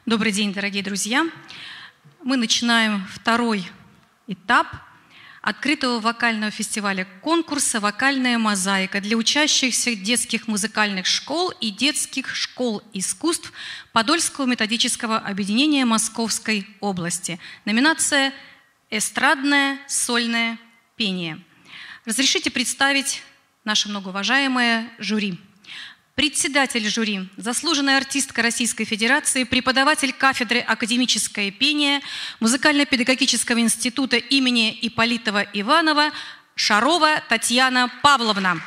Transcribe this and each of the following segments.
Добрый день, дорогие друзья! Мы начинаем второй этап открытого вокального фестиваля конкурса «Вокальная мозаика» для учащихся детских музыкальных школ и детских школ искусств Подольского методического объединения Московской области. Номинация «Эстрадное сольное пение». Разрешите представить наше многоуважаемое жюри. Председатель жюри, заслуженная артистка Российской Федерации, преподаватель кафедры академическое пение Музыкально-педагогического института имени Ипполитова Иванова Шарова Татьяна Павловна.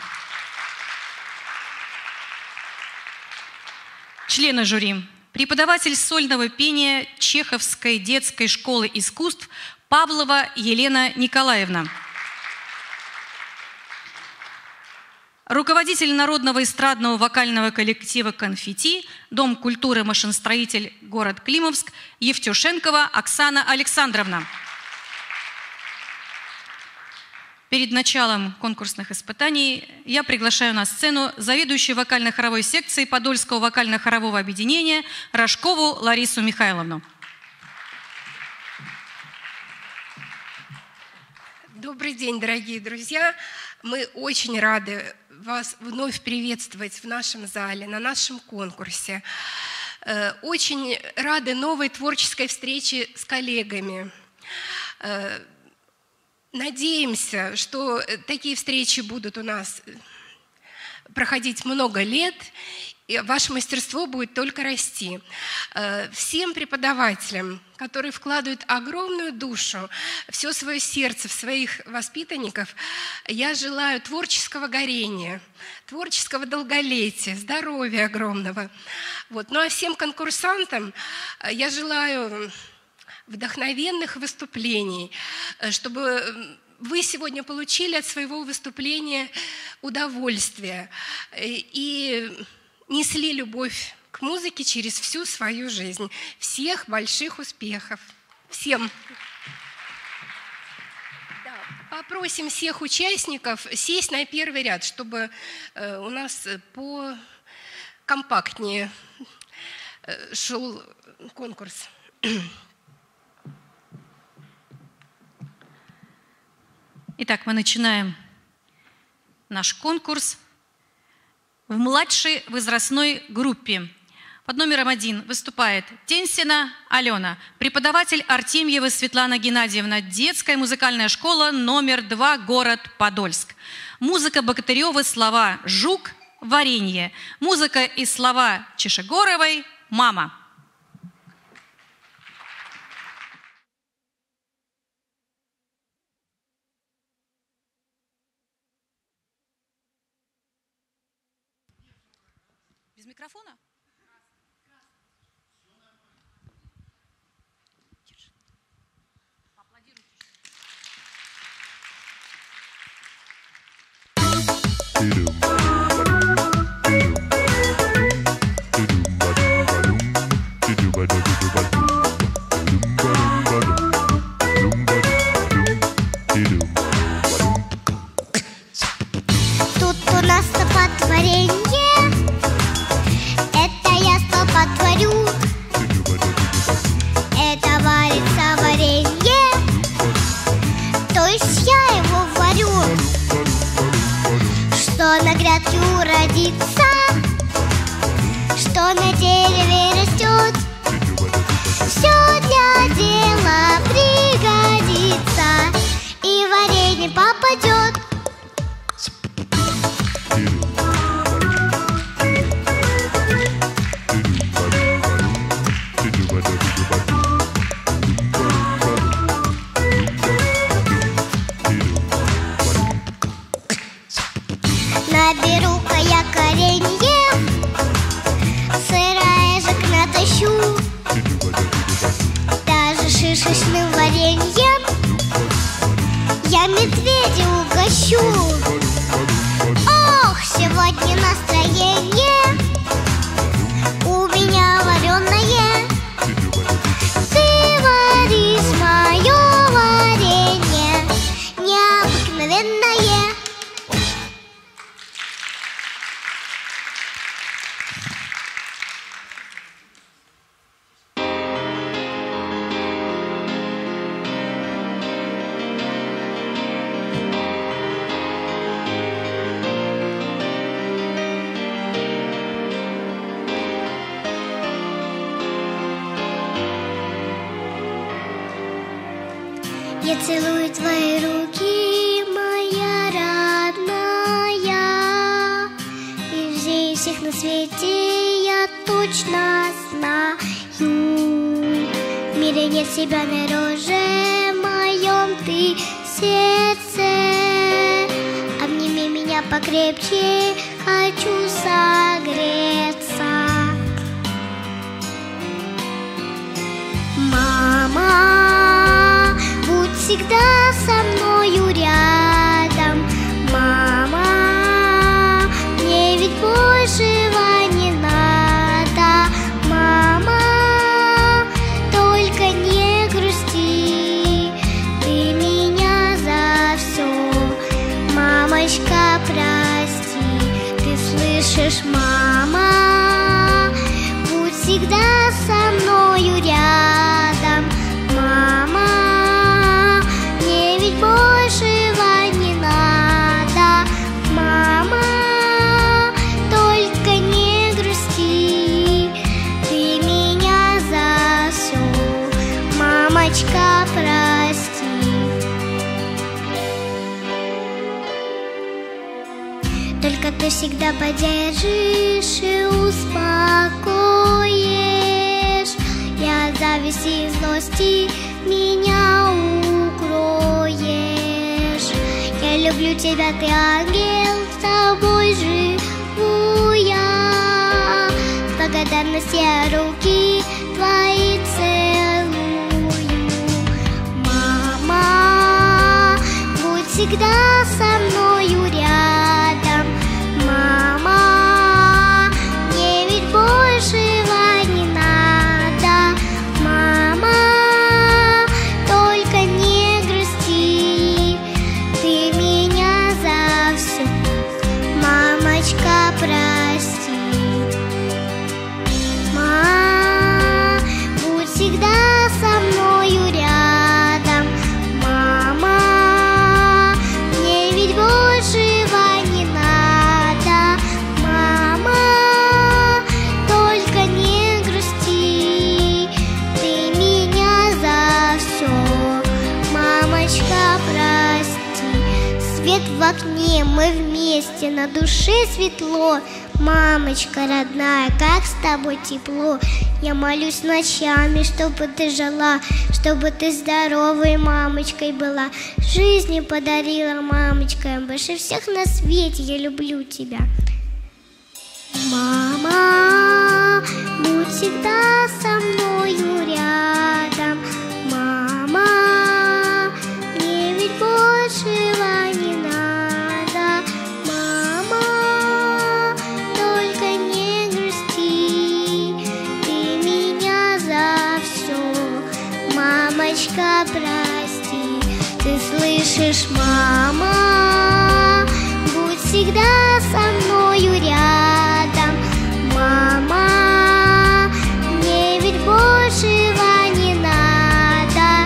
Члены жюри, преподаватель сольного пения Чеховской детской школы искусств Павлова Елена Николаевна. Руководитель народного эстрадного вокального коллектива «Конфетти», Дом культуры «Машиностроитель», город Климовск, Евтюшенкова Оксана Александровна. Перед началом конкурсных испытаний я приглашаю на сцену заведующую вокально-хоровой секцией Подольского вокально-хорового объединения Рожкову Ларису Михайловну. Добрый день, дорогие друзья! Мы очень рады вас вновь приветствовать в нашем зале, на нашем конкурсе. Очень рады новой творческой встрече с коллегами. Надеемся, что такие встречи будут у нас проходить много лет, и ваше мастерство будет только расти. Всем преподавателям, которые вкладывают огромную душу, все свое сердце в своих воспитанников, я желаю творческого горения, творческого долголетия, здоровья огромного. Вот. Ну а всем конкурсантам я желаю вдохновенных выступлений, чтобы вы сегодня получили от своего выступления удовольствие и несли любовь к музыке через всю свою жизнь. Всех больших успехов! Всем! Да, попросим всех участников сесть на первый ряд, чтобы у нас покомпактнее шел конкурс. Итак, мы начинаем наш конкурс. В младшей возрастной группе под номером 1 выступает Тенсина Алена, преподаватель Артемьева Светлана Геннадьевна, детская музыкальная школа номер 2, город Подольск. Музыка Богатырева, слова «Жук», «Варенье». Музыка и слова Чешегоровой «Мама». Без микрофона? Тут у нас столпотворение. Это я столпотворю. Это варится варенье. То есть я его варю. Что на грядке уродится, что на дереве растет, все для дела пригодится, и варенье попадет. Наберу-ка я коренье, сыроежек натащу, даже шишечным вареньем я медведя угощу. Ох, сегодня настроение у меня вареное. Ты варишь мое варенье необыкновенное. Я целую твои руки, моя родная, и жизнь всех на свете я точно знаю. В мире нет себя дороже, в моем ты сердце. Обними меня покрепче, хочу согреться. Мама, будь всегда со мною рядом. Мама, мне ведь большего не надо. Мама, только не грусти, ты меня за все. Мамочка, прости, ты слышишь, мама, будь всегда со мною рядом. Мама, мне ведь большего не надо. Мама, только не грусти, ты меня за все. Мамочка, прости. Только ты всегда поддержишь и успокоишь. Я от зависти и злости меня укроешь. Я люблю тебя, ты ангел, с тобой живу я. С благодарностью я руки твои целую. Мама, будь всегда со мною рядом. Мама, мне ведь большего не надо. Мама, только не грусти, ты меня за все. Мамочка, прости. Мама, будь всегда со мною рядом. Мама, мне ведь большего не надо. Мама, только не грусти, ты меня за все. Мамочка, прости. Свет в окне, мы вместе, на душе светло. Мамочка родная, как с тобой тепло. Я молюсь ночами, чтобы ты жила, чтобы ты здоровой мамочкой была. Жизни подарила мамочка, больше всех на свете я люблю тебя. Мама, будь всегда со мною рядом. Мама, мне ведь большего не надо. Мама, только не грусти, ты меня за все. Мамочка, прости, ты слышишь, мама, будь всегда со мною рядом. Мама, мне ведь большего не надо.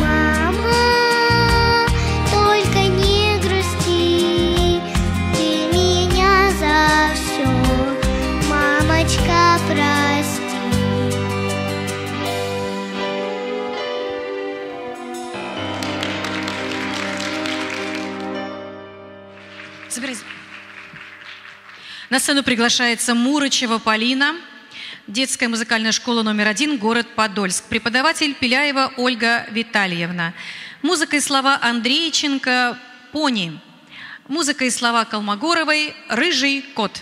Мама, только не грусти, ты меня за все. Мамочка, прости. Забирайся. На сцену приглашается Мурычева Полина, детская музыкальная школа номер 1, город Подольск. Преподаватель Пеляева Ольга Витальевна. Музыка и слова Андрейченко «Пони». Музыка и слова Колмогоровой «Рыжий кот».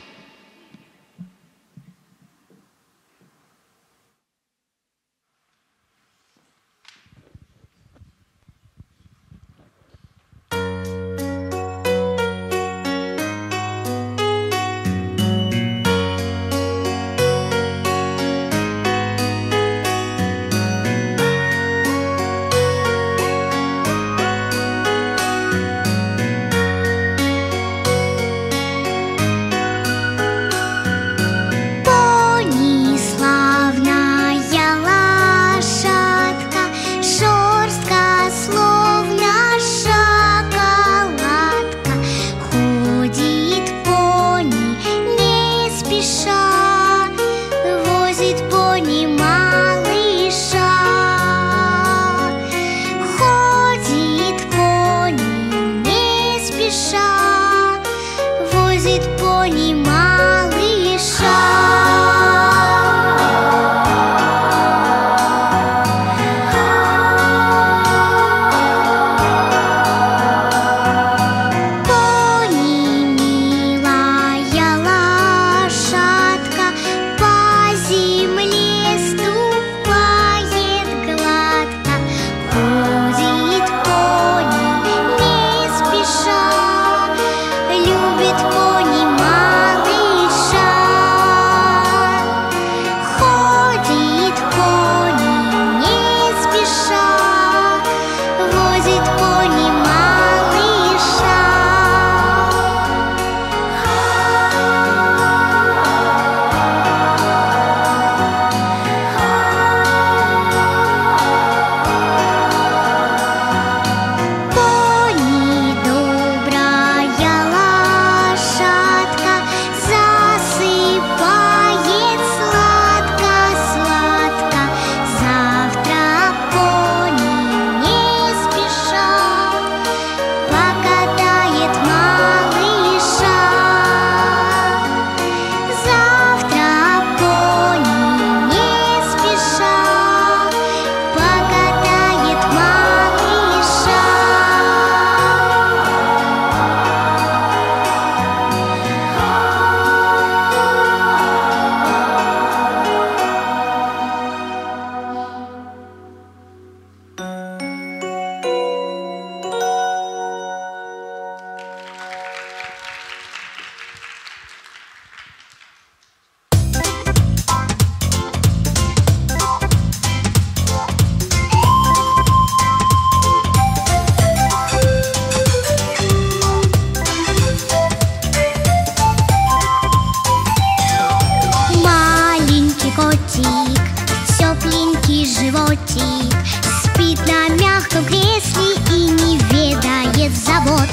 животик спит на мягком кресле и не ведает забот.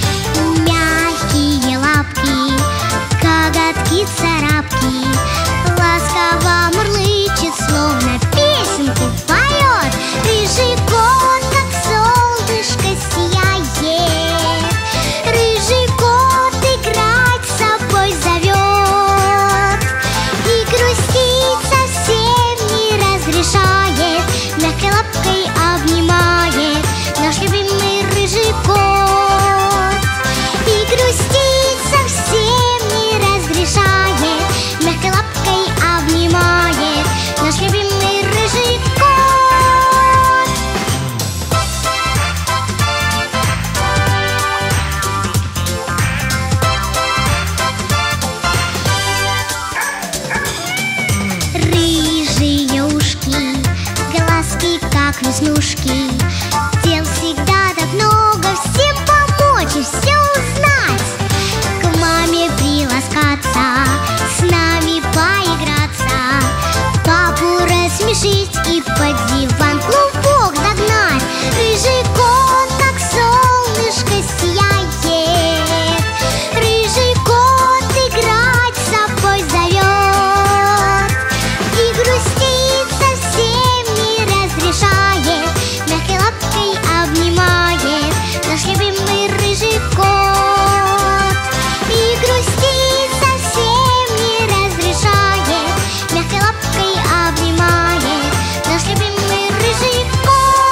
Мягкие лапки, коготки, царапки, ласково мурлычет, словно песенку поет. Рыжий кот, как солнышко, сияет. Рыжий кот играть с собой зовет и грустить совсем не разрешает. Мягкой лапкой обнимает наш любимый рыжий кот и грустить совсем не разрешает. Мягкой лапкой обнимает наш любимый рыжий кот. Рыжие ушки, глазки как веснушки, дел всегда так много, всем помочь и все узнать. К маме приласкаться, с нами поиграться, папу рассмешить и под диван клубок загнать. Рыжий кот, как солнышко, сияет. Рыжий кот играть с собой зовет и грустить совсем не разрешает. Мягкой лапкой обнимает наш любимый рыжий кот и грустить совсем не разрешает. Мягкой лапкой обнимает наш любимый рыжий кот.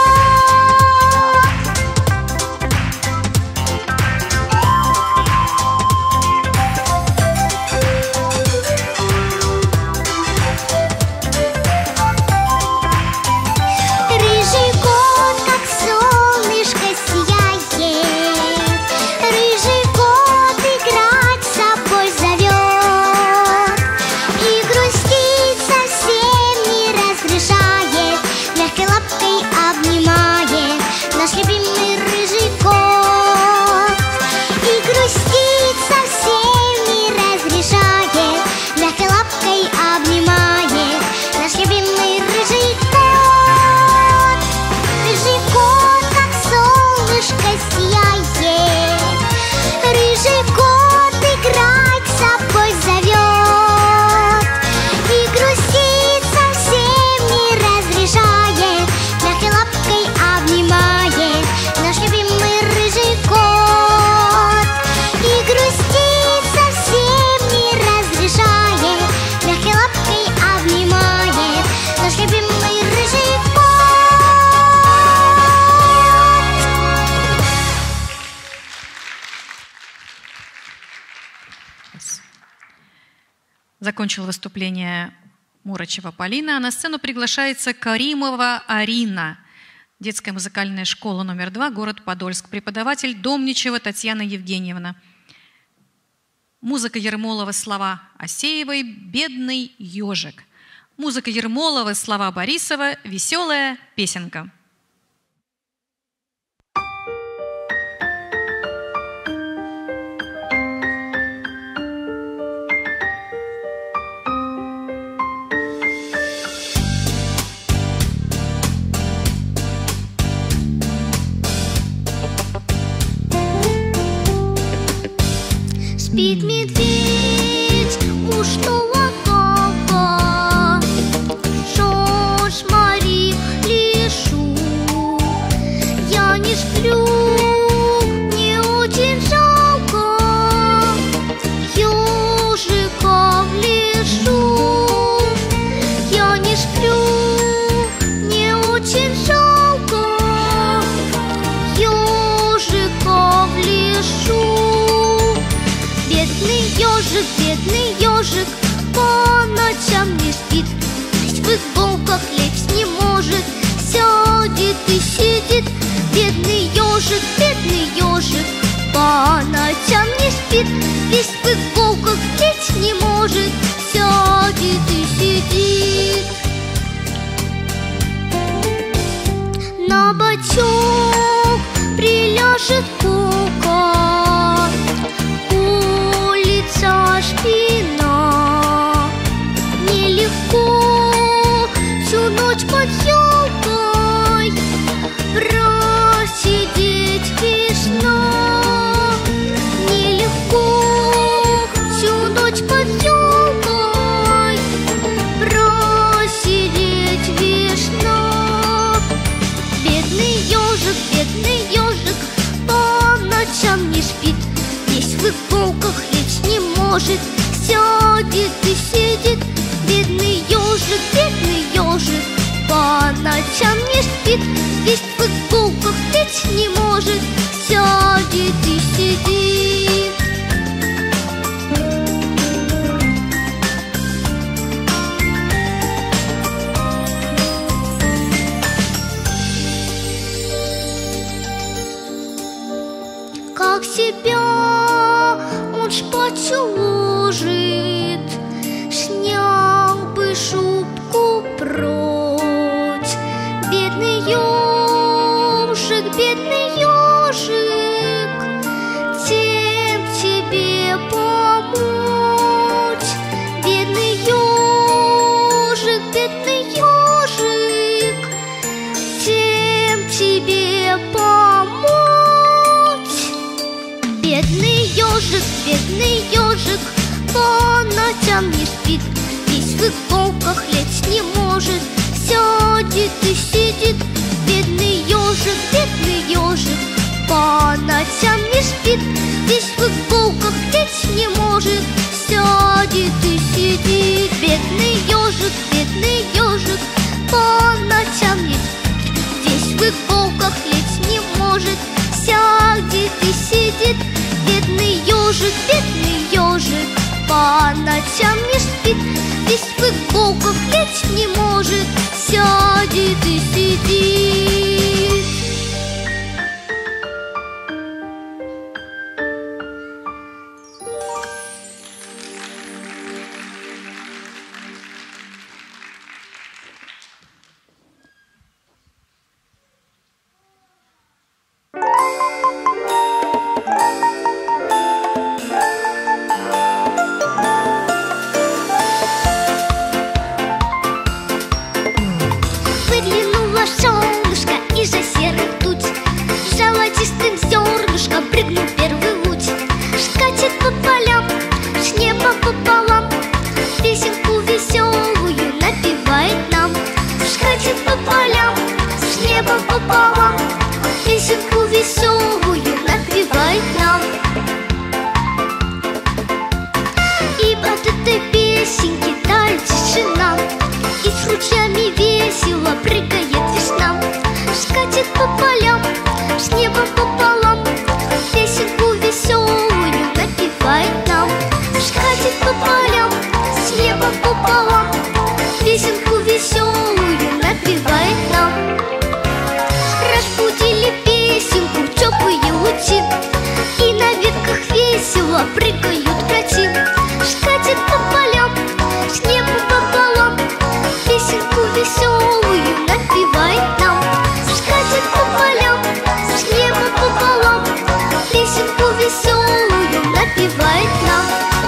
Рыжий кот, как солнышко, сияет. Рыжий кот играть с собой зовет и грустить совсем не разрешает. Мягкой лапкой обнимает наш любимый рыжий кот и грустить совсем не разрешает. Мягкой лапкой обнимает наш любимый рыжий кот. Рыжий кот, как солнышко, сияет. Рыжий кот играть с собой зовет и грустить совсем не разрешает. Мягкой лапкой обнимает наш любимый рыжий кот и грустить совсем не разрешает. Мягкой лапкой обнимает наш любимый рыжий кот. Закончил выступление Мурачева Полина. На сцену приглашается Каримова Арина, детская музыкальная школа номер 2, город Подольск. Преподаватель Домничева Татьяна Евгеньевна. Музыка Ермолова, слова Асеевой «Бедный ежик». Музыка Ермолова, слова Борисова «Веселая песенка». Спит медведь у штолока, шош Мари лишу. Я не сплю, мне очень жалко ежика в лесу. Я не сплю, мне очень жалко ежика в лесу. Бедный ежик, по ночам не спит, весь в иголках лечь не может, сядет и сидит. Бедный ежик, по ночам не спит, весь в иголках лечь не может, сядет и сидит. На бочок приляжет куколка, улица спина. Нелегко всю ночь подъем. ночам не спит, весь в футболках петь не может, сядет и сидит. Как себя он шпатью ложит, снял бы шубку прочь. Бедный ежик, тем тебе помочь. Бедный ежик, тем тебе помочь. Бедный ежик, по ночам не спит, весь в иголках лечь не может, сядет и сидит. Бедный ежик, по ночам не спит, весь в иголках лечь не может, сядет и сидит. Бедный ежик, по ночам не спит, весь в иголках лечь не может, сядет и сидит. Бедный ежик, по ночам не спит, весь в иголках лечь не может, сядет и сидит. Выглянуло солнышко из-за серых туч, золотистым зернышком прыгнул первый луч. Скачет по полям, с неба пополам, песенку веселую напевает нам. Скачет по полям, с неба пополам, песенку веселую напевает нам. И от этой песенки тает тишина, и с ручьями весело прыгает весна. Скачет по полям, с неба пополам, песенку веселую напевает нам. Скачет по полям, с неба пополам, песенку веселую напевает нам. Разбудили песенку теплые лучи, и на ветках весело прыгают грачи. Скачет по полям, с неба пополам, песенку веселую напевает нам. Скачет по полям, с неба пополам, песенку веселую напевает нам.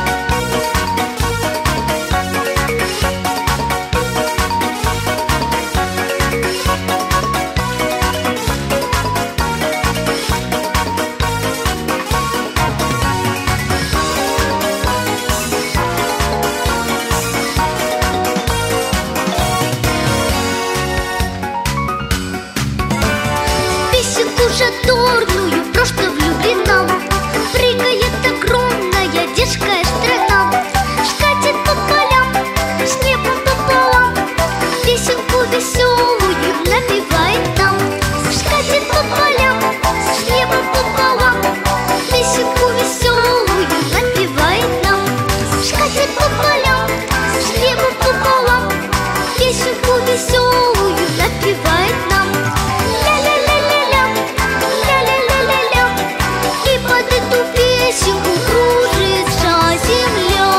Песенку задорную просто влюблена, прыгает огромная детская страна. Скачет по полям, с неба пополам, песенку веселую напевает нам. Скачет по полям, с неба пополам, песенку веселую напевает нам. Скачет по полям, с неба пополам, песенку веселую напевает нам. Ля-ля-ля-ля-ля, ля-ля-ля-ля-ля, и под эту песенку кружится земля.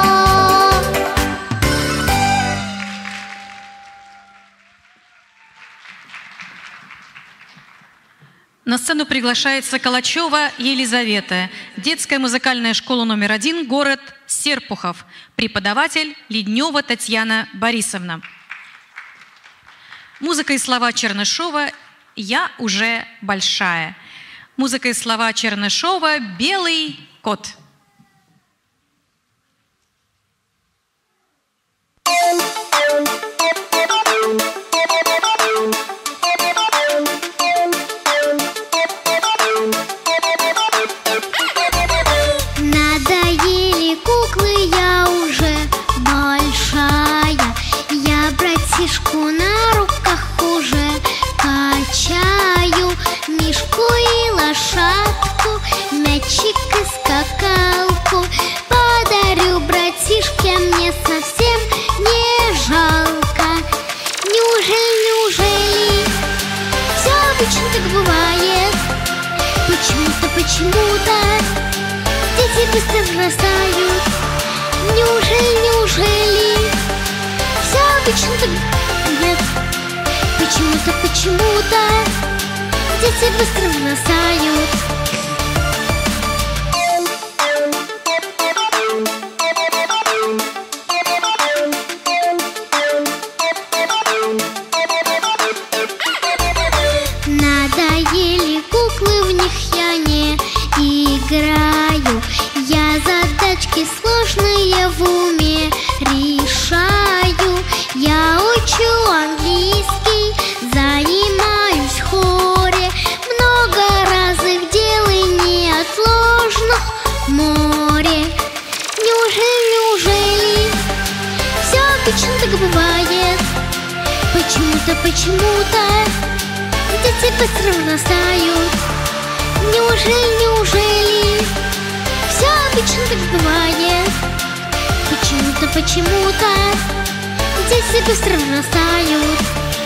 На сцену приглашается Калачева Елизавета, детская музыкальная школа номер 1, город Серпухов, преподаватель Леднева Татьяна Борисовна. Музыка и слова Чернышова «Я уже большая». Музыка и слова Чернышова «Белый кот». Надоели куклы, я уже большая, я брать братишку на руках уже качаю, мишку и лошадку, мячик и скакалку. Подарю братишке, мне совсем не жалко. Неужели все обычно так бывает? Почему-то дети быстро взрослеют. Неужели все обычно так? Нет. Почему-то дети быстро взрослеют. Надоели куклы, в них я не играю. Я задачки сложные в уме решаю. Я учу английский, занимаюсь в хоре. Много разных дел и неотложных море. Неужели все обычно так бывает? Почему-то дети быстро взрослеют. Неужели все обычно так бывает? Почему-то дети быстро взрослеют.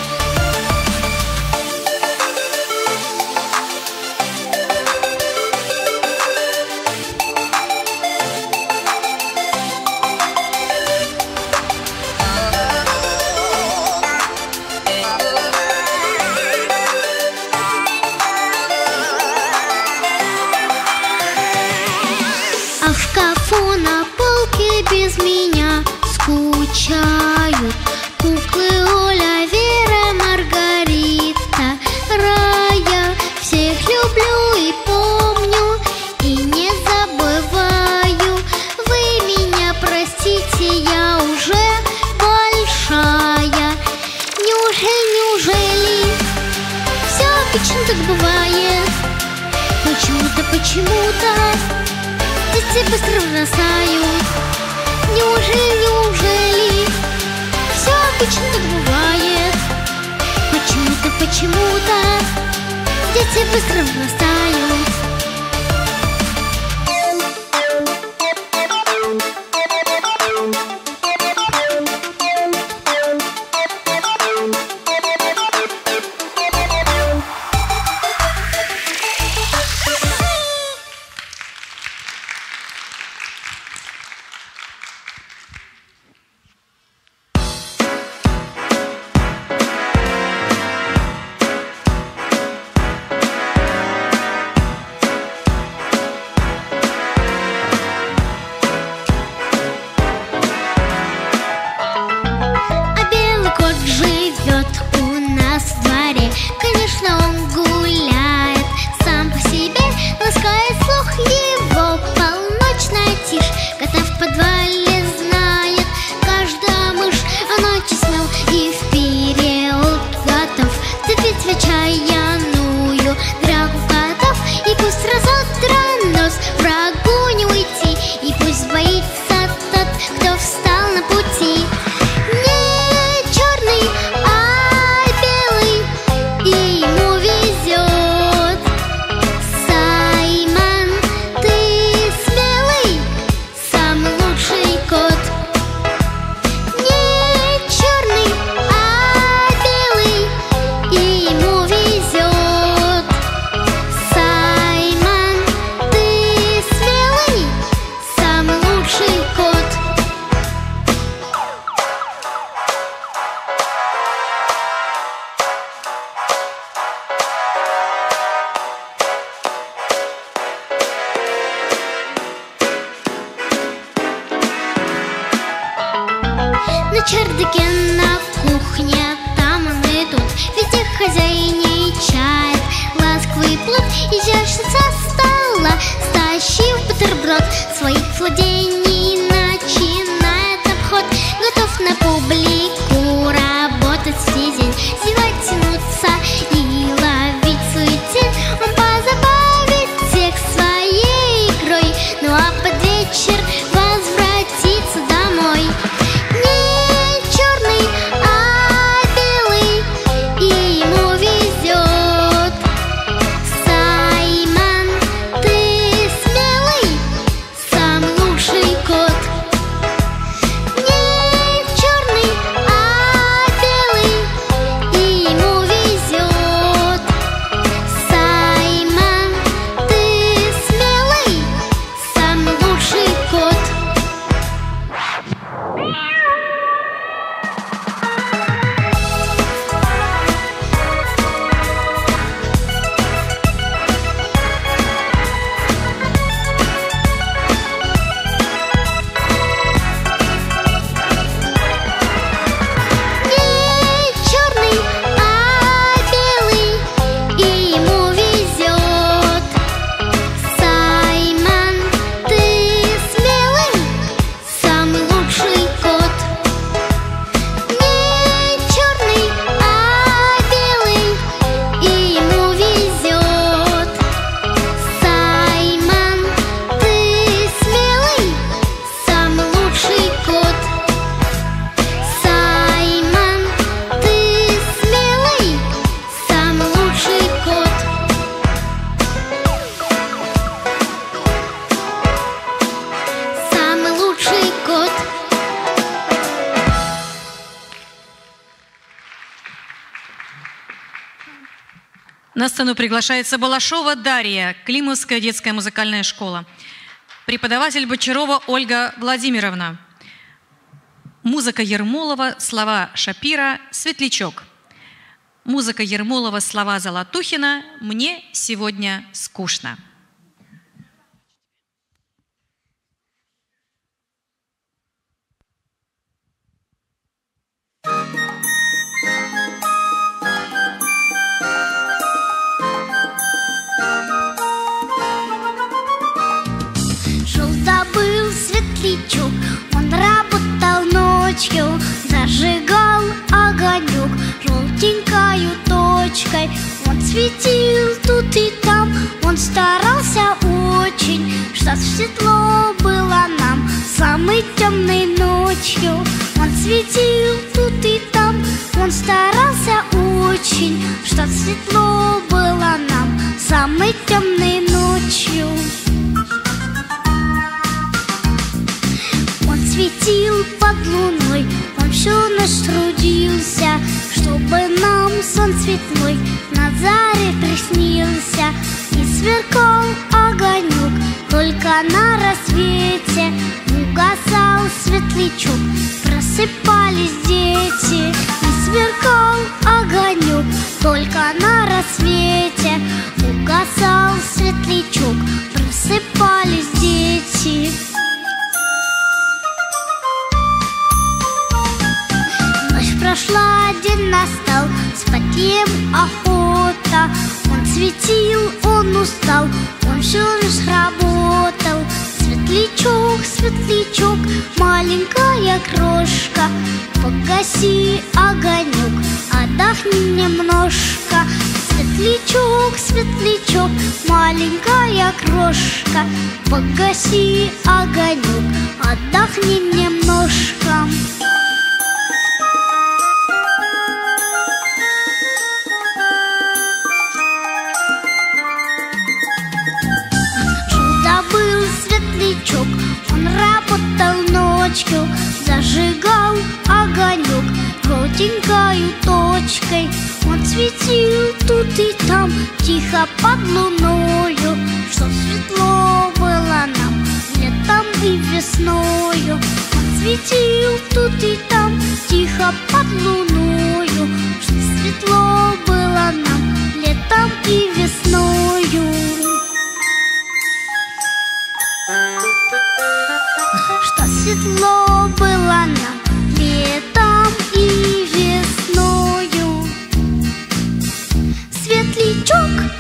А в шкафу на полке без меня скучают куклы Оля, Вера, Маргарита, Рая. Всех люблю и помню, и не забываю. Вы меня простите, я уже большая. Неужели все обычно так бывает? Почему-то дети быстро взрослеют. Неужели все обычно так бывает? Почему-то дети быстро взрослеют. Конечно, он гуляет сам по себе, ласкает слух его полночная тишь. Кота в подвале знает каждая мышь, а ночью смел и вперед готов цепить в отчаянную драку котов. И пусть разодран нос, врагу не уйти, и пусть боится тот, кто встал на пути. Не черный, а белый, и ему везет. Саймон, ты смелый, самый лучший кот. Не черный, а белый, и ему везет. Саймон, ты смелый, самый лучший кот. На чердаке, на кухне, там он и тут, везде хозяйничает ласковый плод. Изящно со стола, стащив бутерброд, своих владений начинает обход. Готов на публику работать весь день, зевать, тянуться и ловить свою тень. Он позабавит всех своей игрой, ну а под вечер возвратится домой. Не черный, а На сцену приглашается Балашова Дарья, Климовская детская музыкальная школа. Преподаватель Бочарова Ольга Владимировна. Музыка Ермолова, слова Шапира, «Светлячок». Музыка Ермолова, слова Золотухина, «Мне сегодня скучно». Жил-забыл светлячок, он работал ночью, зажигал огонек желтенькою точкой. Он светил тут и там, он старался очень, чтоб светло было нам самой темной ночью. Он светил тут и там, он старался очень, чтоб светло было нам самой темной ночью. Он светил под луной, он всю ночь трудился, чтобы нам сон светлой на заре приснился. И сверкал огонек, только на рассвете угасал светлячок, просыпались дети. И сверкал огонек, только на рассвете угасал светлячок, просыпались дети. Прошла, день настал, спать ем охота. Он светил, он устал, он всю ночь работал. Светлячок, светлячок, маленькая крошка, погаси огонек, отдохни немножко. Светлячок, светлячок, маленькая крошка, погаси огонек, отдохни немножко. Был светлячок, он работал ночью, зажигал огонек желтенькою точкой. Он светил тут и там, тихо под луною, чтоб светло было нам летом и весною. Он светил тут и там, тихо под луною, чтоб светло было нам летом и весною. Что светло было нам летом и весною. Светлячок.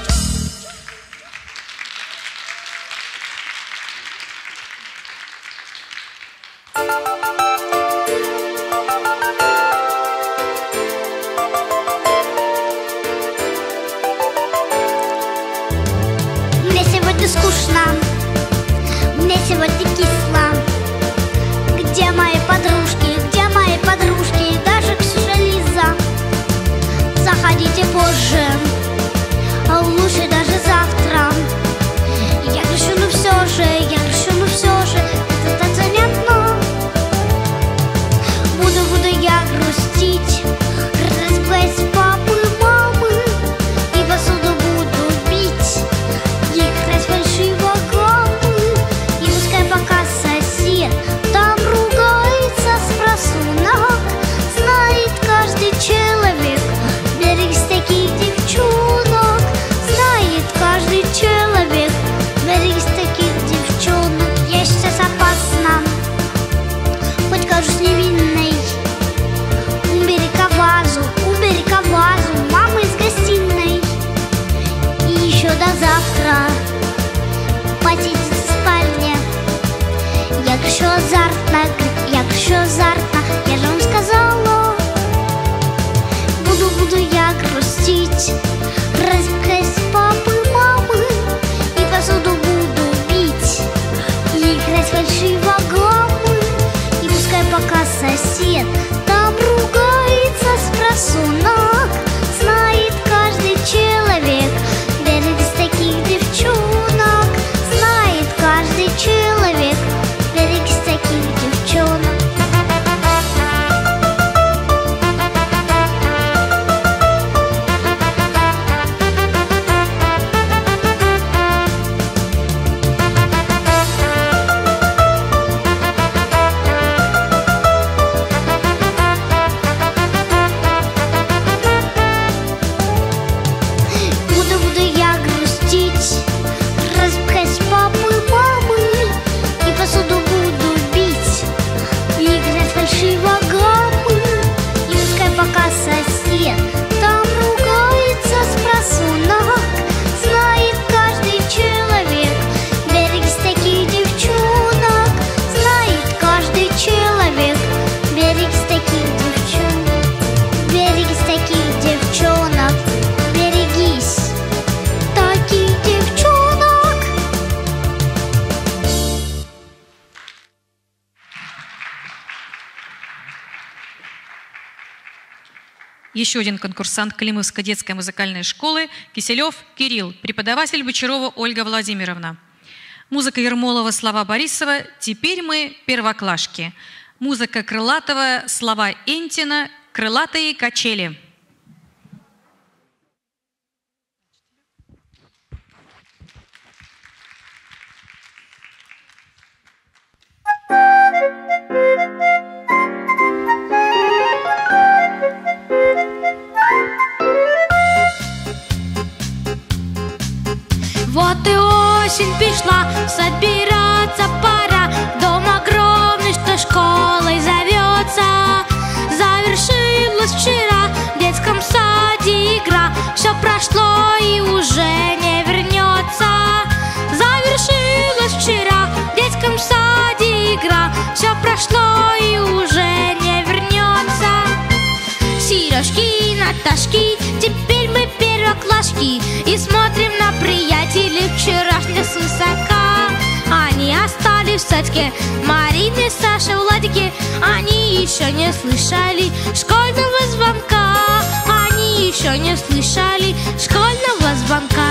Еще один конкурсант Климовской детской музыкальной школы Киселев Кирилл, преподаватель Бочарова Ольга Владимировна. Музыка Ермолова, слова Борисова «Теперь мы первоклашки». Музыка Крылатова, слова Энтина «Крылатые качели». Вот и осень пришла, собираться пора. Дом огромный, что школой зовется. Завершилась вчера в детском саде игра. Все прошло и уже не вернется. Завершилась вчера в детском саде игра. Все прошло и уже не вернется. Сережки, Наташки, теперь мы первоклашки. И смотрим на приятелей вчерашних свысока. Они остались в садке, Марины, Саша, Владики. Они еще не слышали школьного звонка. Они еще не слышали школьного звонка.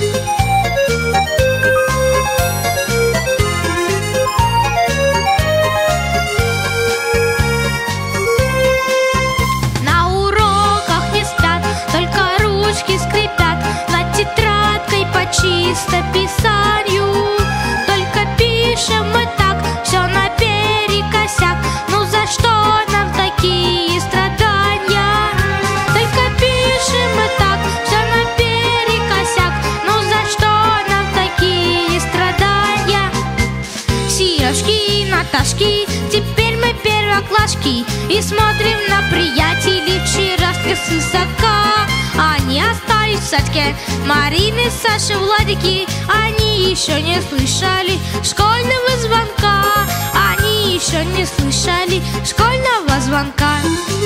На уроках не спят, только ручки скрипят. Над тетрадкой по чистописанию. Только пишем мы так, все наперекосяк. Ну за что нам такие страдания? Только пишем мы так, все наперекосяк. Ну за что нам такие страдания? Сережки, Наташки, теперь мы первоклашки. И смотрим на приятелей вчерашних свысока. Они остались в садке, Марины, Саши, Владики. Они еще не слышали школьного звонка. Они еще не слышали школьного звонка.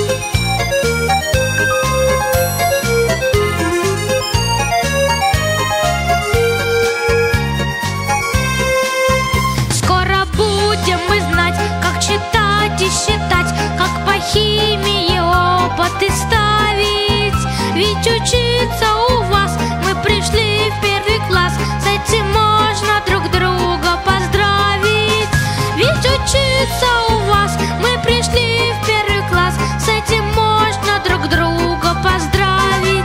Скоро будем мы знать, как читать и считать, как по химии опыты ставить. Ведь учиться у вас мы пришли в первый класс. С этим можно друг друга поздравить. Ведь учиться у вас мы пришли в первый класс. С этим можно друг друга поздравить.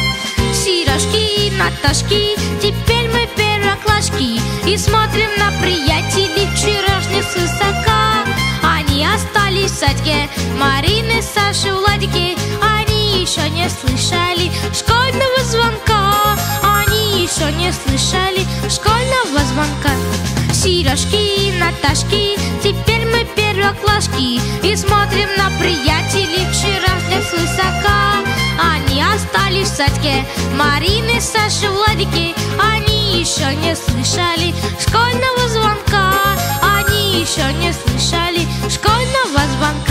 Сережки, Наташки, теперь мы первоклашки. И смотрим на приятелей вчерашних свысока. Они остались в садке, Марины, Саши, Владики. Они еще не слышали школьного звонка. Они еще не слышали школьного звонка. Сережки, Наташки, теперь мы первоклашки. И смотрим на приятелей вчерашних свысока. Они остались в садке, Марины, Саши, Владики. Они еще не слышали школьного звонка. Они еще не слышали школьного звонка.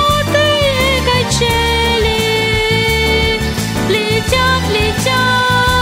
Летят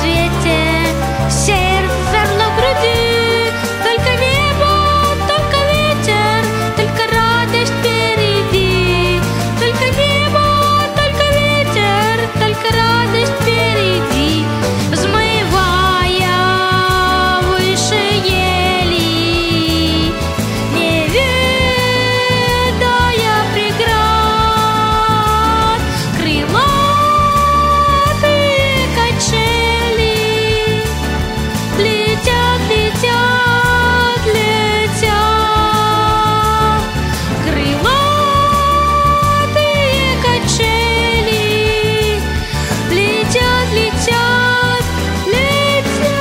свете, сердце замерло в груди. Только небо, только ветер, только радость впереди. Только небо, только ветер, только радость впереди. Взмывая выше ели, не ведая преград, крылатые качели летят, летят, летят. Крылатые качели летят, летят, летят.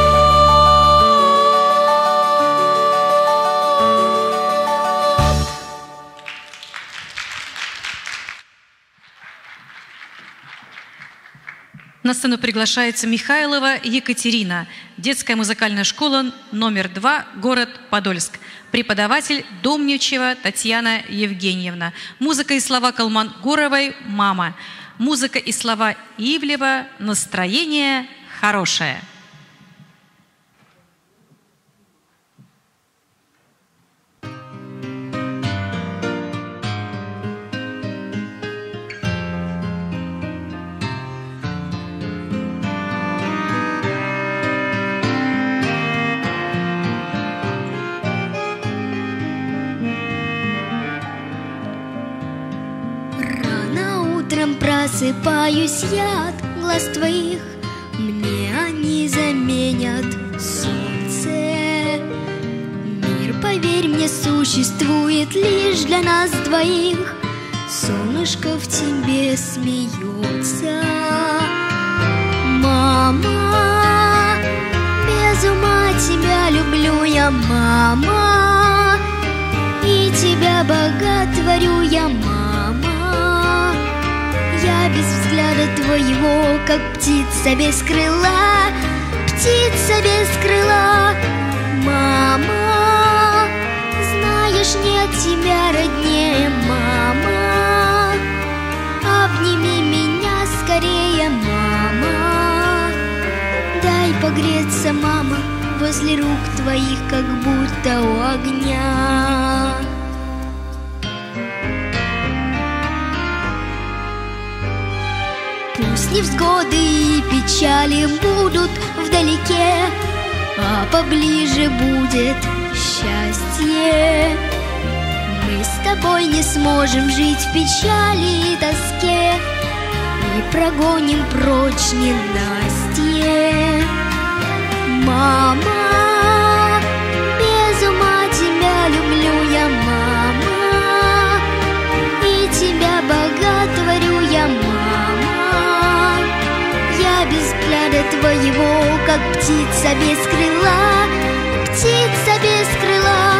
На сцену приглашается Михайлова Екатерина, детская музыкальная школа номер 2, город Подольск. Преподаватель Домничева Татьяна Евгеньевна. Музыка и слова Колмогоровой «Мама». Музыка и слова Ивлева «Настроение хорошее». Рано утром просыпаюсь я от глаз твоих, мне они заменят солнце. Мир, поверь мне, существует лишь для нас двоих. Солнышко в тебе смеется. Мама, без ума тебя люблю я, мама, и тебя боготворю я, мама. Я без взгляда твоего, как птица без крыла, птица без крыла. Мама, знаешь, нет тебя роднее, мама. Обними меня скорее, мама. Дай погреться, мама, возле рук твоих, как будто у огня. Пусть невзгоды и печали будут вдалеке, а поближе будет счастье. Мы с тобой не сможем жить в печали и тоске, и прогоним прочь ненастье. Мама, без ума тебя люблю я, мама, и тебя боготворю я, мама. Я без взгляда твоего, как птица без крыла, птица без крыла.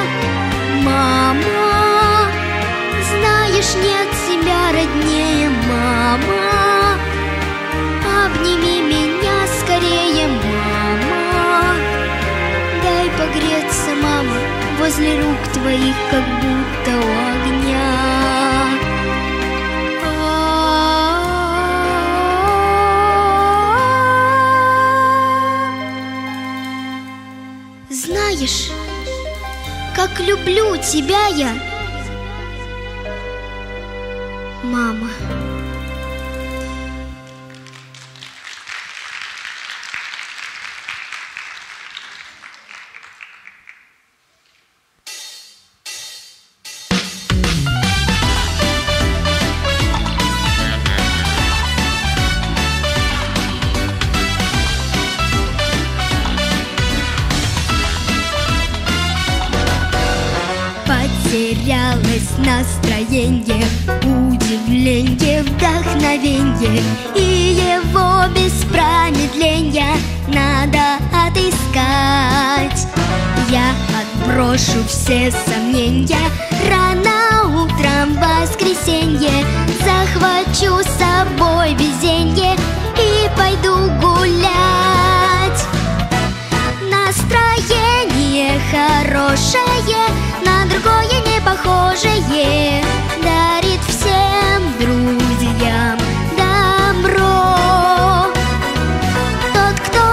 Мама, знаешь, нет тебя роднее, мама. Обними меня скорее, мама. Дай погреться, мама, возле рук твоих, как будто у огня. Знаешь, как люблю тебя я, мама. Потерялось настроение, удивление, вдохновение, и его без промедления надо отыскать. Я отброшу все сомнения, рано утром в воскресенье захвачу с собой везенье и пойду гулять. Настроение хорошее, на другое не похожее, дарит всем друзьям добро. Тот, кто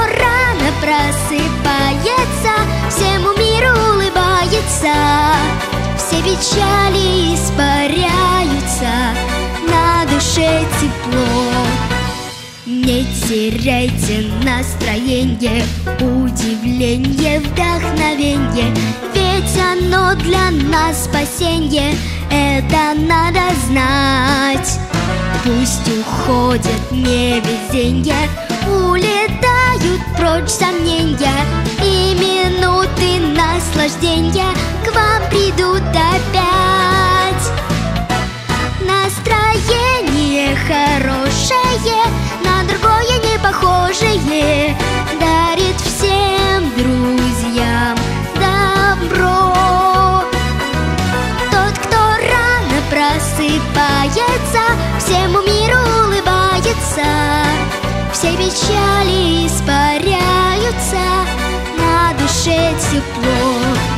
печали испаряются, на душе тепло. Не теряйте настроение, удивление, вдохновение, ведь оно для нас спасенье, это надо знать. Пусть уходят невезенья, улетают прочь сомнения, и минуты наслаждения к вам придут опять. Настроение хорошее, на другое не похожее, дарит всем друзьям добро. Тот, кто рано просыпается, всему миру улыбается, все печали испаряются, на душе тепло.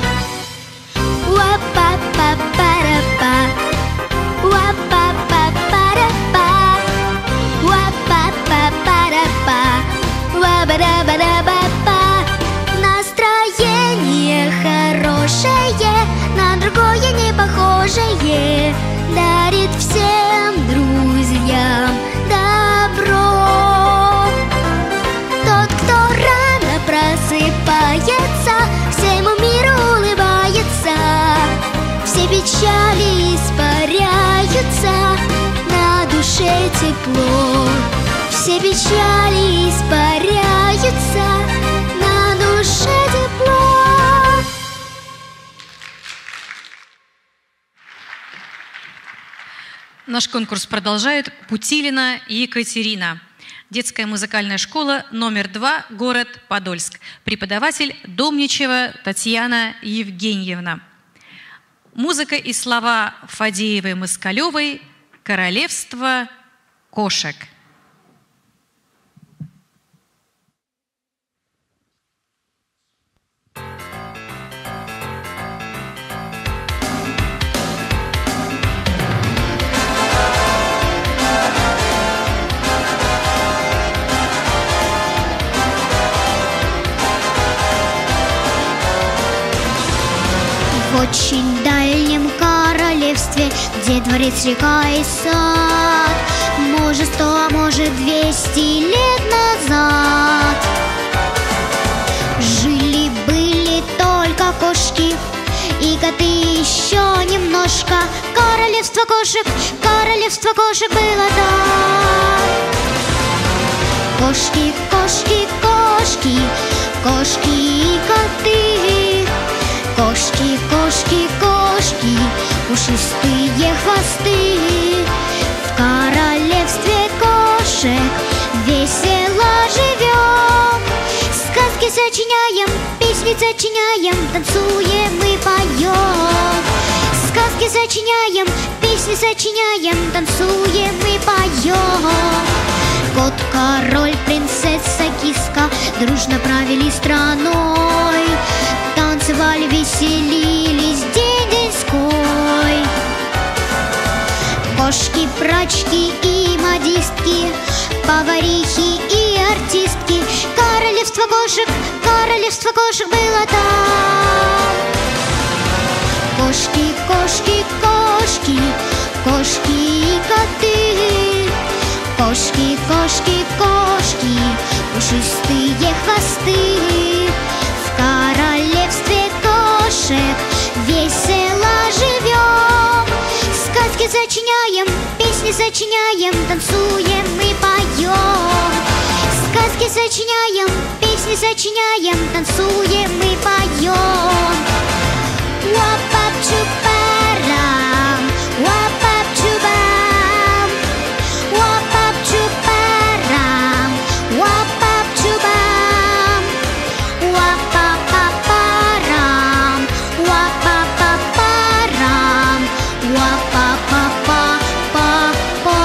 Уа-па-па-па-ра-па, уа-па-па-па-ра-па, уа-па-па-па-ра-па, уа-ба-да-ба-да-ба-па. Настроение хорошее, на другое не похожее, дарит всем друзьям добро. Тот, кто рано просыпается, всему миру улыбается, все печали испаряются, на душе тепло. Все печали испаряются, на душе тепло. Наш конкурс продолжает Путилина Екатерина. Детская музыкальная школа номер 2, город Подольск. Преподаватель Домничева Татьяна Евгеньевна. Музыка и слова Фадеевой-Москалевой «Королевство кошек». В очень дальнем королевстве, где дворец, река и сад, может 100, а может 200 лет назад жили-были только кошки и коты еще немножко. Королевство кошек было там. Кошки, кошки, кошки, кошки и коты. Кошки, кошки, кошки, пушистые хвосты. В королевстве кошек весело живем. Сказки сочиняем, песни сочиняем, танцуем и поем. Сказки сочиняем, песни сочиняем, танцуем и поем. Кот, король, принцесса, киска дружно правили страной. Танцевали, веселились день-деньской. Кошки, прачки и модистки, поварихи и артистки. Королевство кошек было там. Кошки, кошки, кошки, кошки и коты. Кошки, кошки, кошки, пушистые хвосты. В королевстве кошек весело живем. Сказки сочиняем, песни сочиняем, танцуем и поем. Сказки сочиняем, песни сочиняем, танцуем и поем. Уа-пап-чу-парам, уа-пап-чу-бам, уа-пап-чу-парам, уа-пап-чу-бам, уа-па-па-парам, уа-па-па-парам, уа-па-па-па-па-па.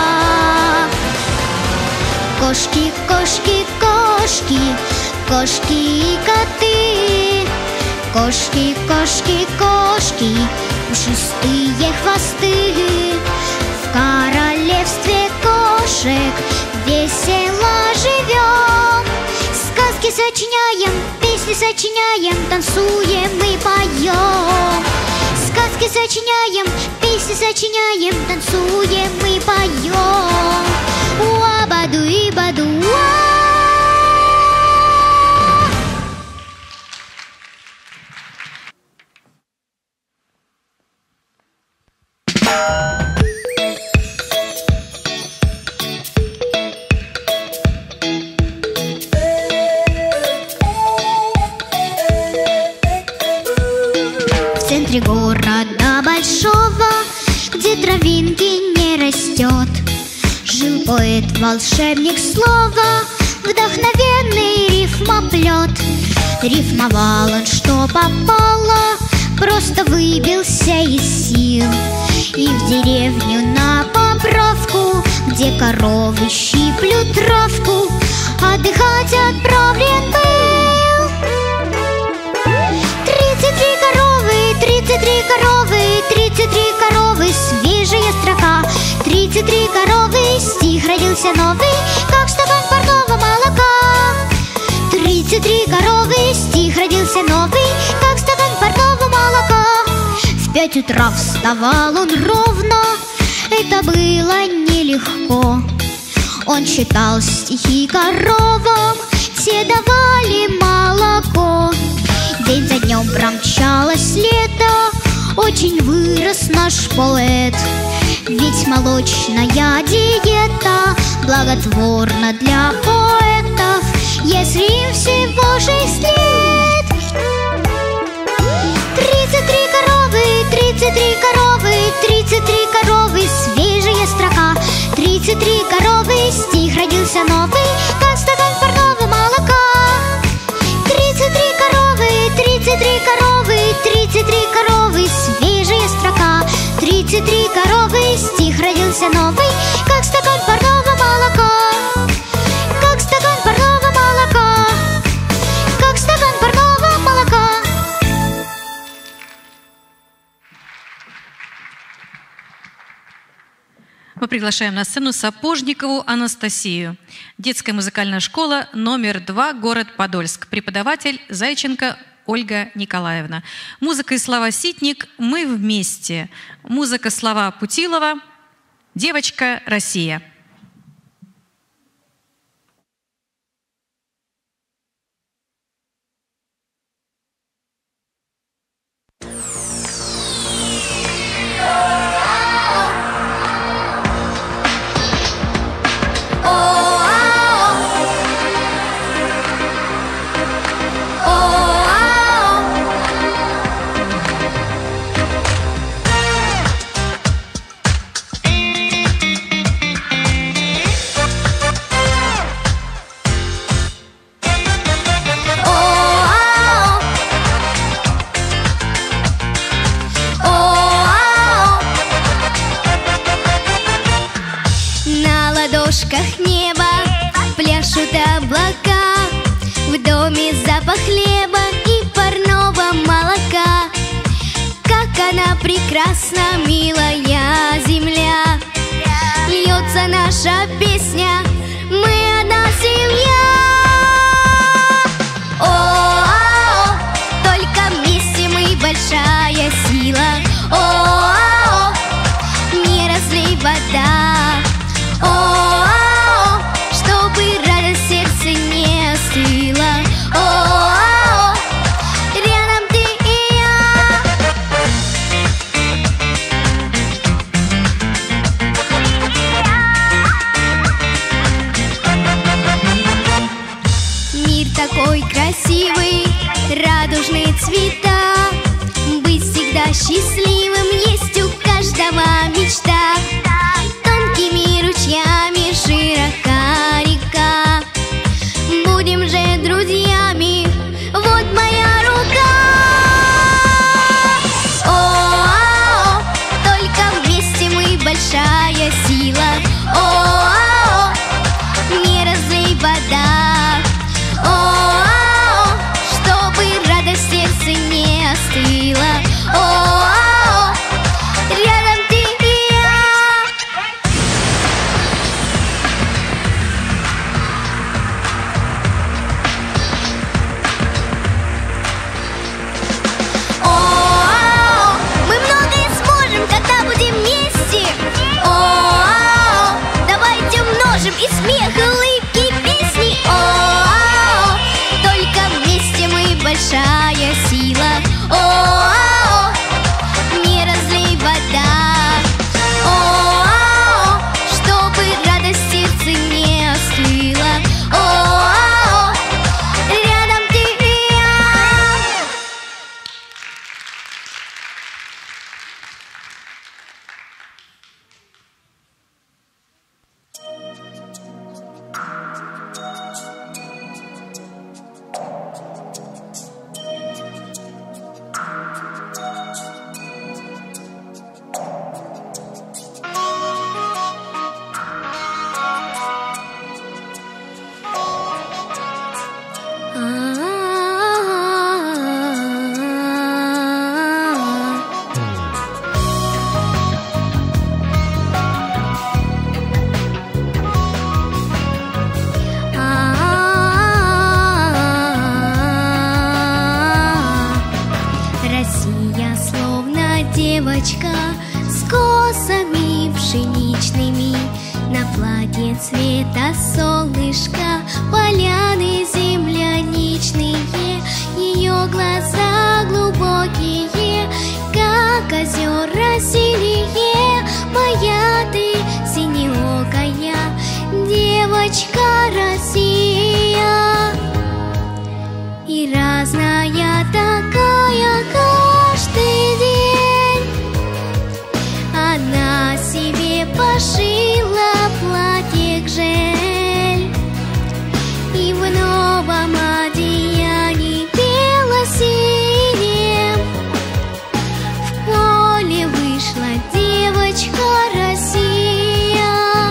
Кошки, кошки, кошки, кошки и коты. Кошки, кошки, кошки, пушистые хвосты. В королевстве кошек весело живем. Сказки сочиняем, песни сочиняем, танцуем и поем. Сказки Сказки сочиняем, песни сочиняем, танцуем и поем. Уа-баду и баду, В центре города большого, где травинки не растет, жил поэт-волшебник слова, вдохновенный рифмоплет. Рифмовал он, что попало, просто выбился из сил. И в деревню на поправку, где коровы щиплют травку, отдыхать отправлен был. 33 коровы, 33 коровы, 33 коровы, свежая строка. 33 коровы, стих родился новый, как стакан парного молока. 33 коровы, стих родился новый, как стакан парного молока. В 5 утра вставал он ровно, это было нелегко. Он читал стихи коровам, те давали молоко. День за днем промчалось лето, очень вырос наш поэт. Ведь молочная диета благотворна для поэтов, если им всего 6 лет. 33 коровы, 33 коровы, 33 коровы, свежая строка. 33 коровы, стих родился новый, как стакан парного молока. 33 коровы, 33 коровы, 33 коровы, свежая строка. 33 коровы, стих родился новый, как стакан парного молока. Как стакан парного молока, как стакан парного молока. Мы приглашаем на сцену Сапожникову Анастасию. Детская музыкальная школа номер 2, город Подольск. Преподаватель Зайченко Ольга Николаевна. Музыка и слова Ситник «Мы вместе». Музыка, слова Путилова «Девочка Россия». Небо, пляшут облака, в доме запах хлеба и парного молока. Как она прекрасна, милая земля, льется наша песня, мы одна семья. О, только вместе мы большая сила. О, не разлей вода. О, чтобы радость сердце не остыла. О, рядом ты и я. Мир такой красивый, радужные цвета, быть всегда счастливым есть у каждого мечта. Тонкими ручьями широка река, будем же друзьями, вот моя рука. О, только вместе мы большая сила. О, не разлей вода. О, чтобы радость сердце не остыла. О, рядом ты и я. дружим, и смех, и улыбки, песни. О-о-о, только вместе мы большая сила. О-о-о, не разлей вода. О-о-о, чтобы радость в сердце не остыла. О-о-о, рядом ты и я. Россия словно девочка с косами пшеничными, на платье цвета солнышка, поляны земляничные, ее глаза глубокие, как озера синие. Моя ты синеокая девочка Россия, и разная такая каждый день. Она себе пошила платье гжель, и в новом одеянии бело-синем в поле вышла девочка Россия.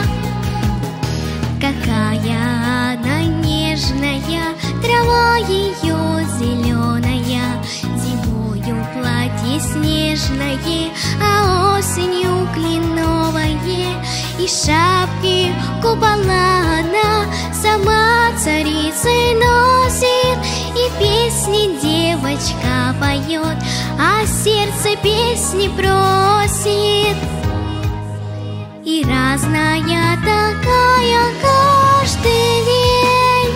Какая она нежная, трава ее зеленая, зимою платье снежное, а осенью кленовое, и шапки купола она сама царицей носит, и песни девочка поет, а сердце песни просит. И разная такая каждый день,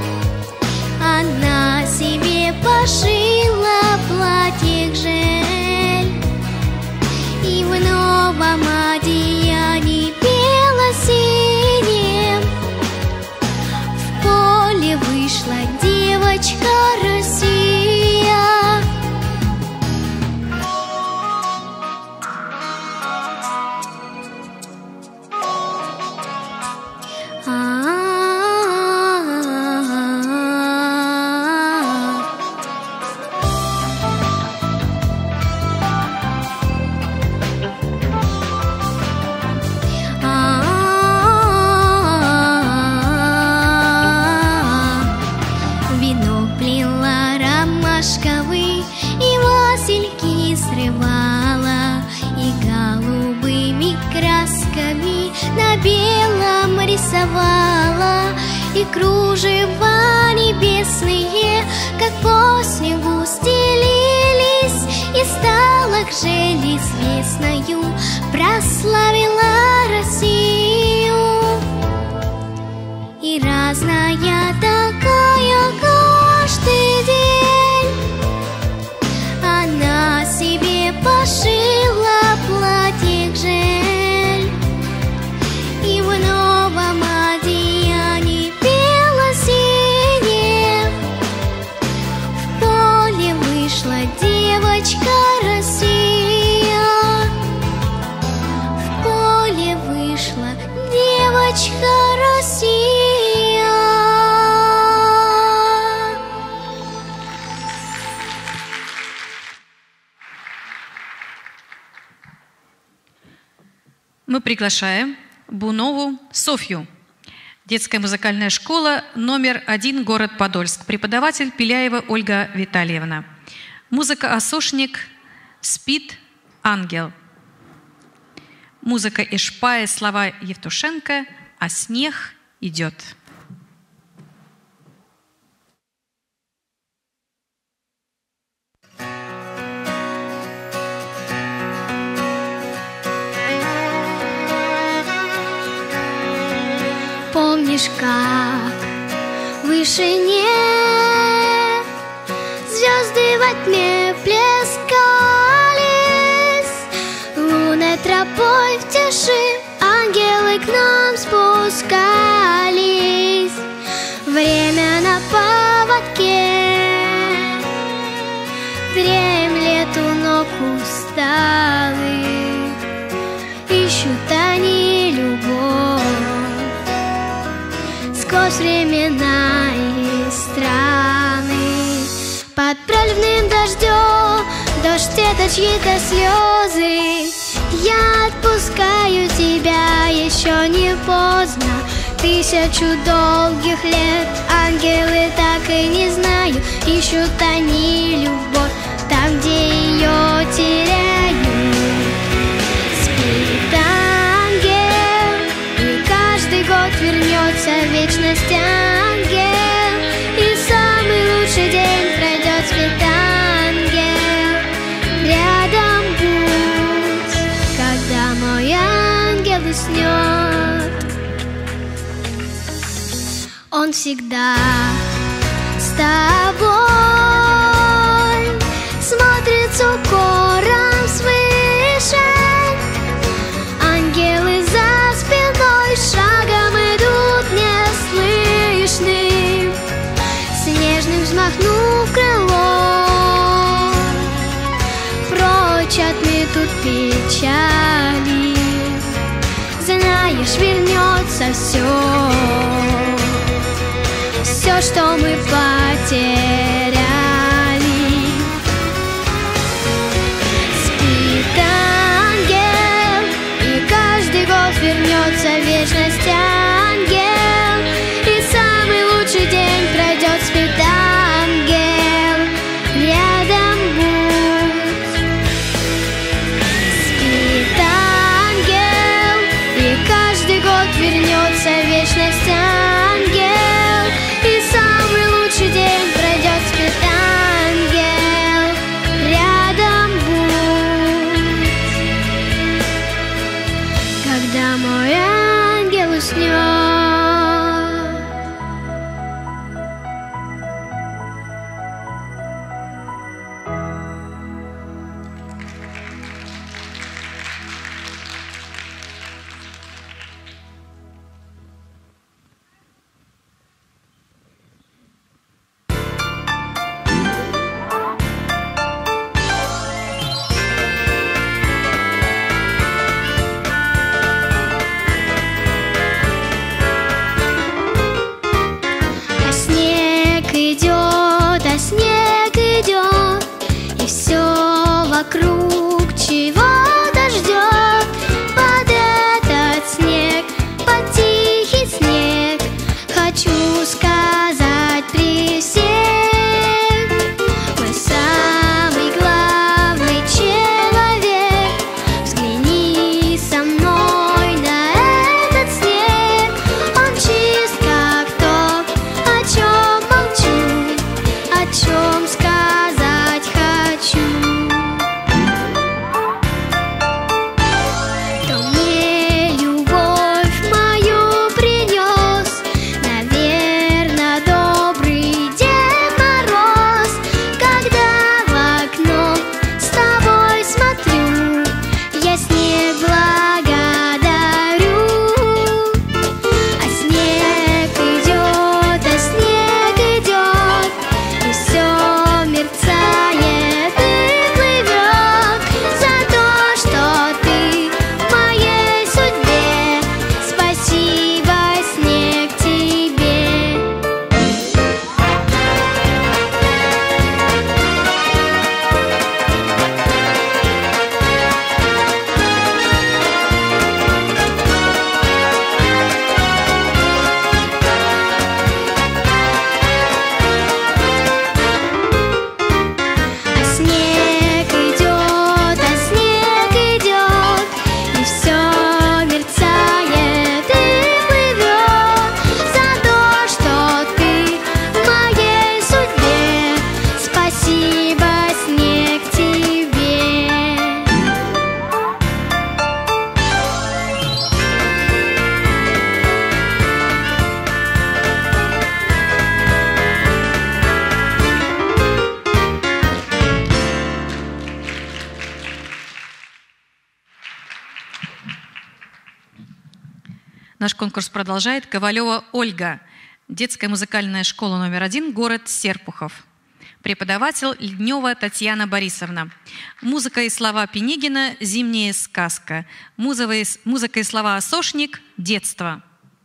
она себе пошила платье гжель, и в новом одеянии бело-синем в поле вышла девочка Россия. Венок плела ромашковый, и васильки срывала, и голубыми красками на белом рисовала, и кружева небесные, как по снегу стелились, и стала гжель известною, прославила Россию. И разная такая каждый день, она себе пошила платье гжель, и в новом одеянии бело-синем в поле вышла девочка Россия. В поле вышла девочка Россия. Мы приглашаем Бунову Софью. Детская музыкальная школа номер 1, город Подольск. Преподаватель Пиляева Ольга Витальевна. Музыка «Осошник», «Спит», «Ангел». Музыка Ишпая, слова Евтушенко, «А снег идет». солнышка в вышине, звезды во тьме плескались, лунной тропой в тиши ангелы к нам спускались. Время на поводке дремлет у ног усталых, ищут они любовь сквозь времена и страны. Под проливным дождем, дождь это чьи-то слезы. Я отпускаю тебя, еще не поздно. 1000 долгих лет ангелы так и не знают, ищут они любовь там, где ее теряют. Спит ангел, и каждый год вернется в вечность ангел, и самый лучший день пройдет, спит ангел. Рядом будь, когда мой ангел уснет. Он всегда с тобой, смотрит с укором свыше. Ангелы за спиной шагом идут неслышным, снежным взмахнув крылом, прочь отметут печали. Знаешь, вернется все, что мы потеряли. Спит ангел, и каждый год вернется в вечность ангел, и самый лучший день пройдет, спит ангел. Рядом будь. Спит ангел, и каждый год вернется в вечность ангел, и самый лучший день Наш конкурс продолжает. Ковалева Ольга, детская музыкальная школа номер 1, город Серпухов. Преподаватель Леднева Татьяна Борисовна. Музыка и слова Пенигина «Зимняя сказка». Музыка и слова Осошник «Детство».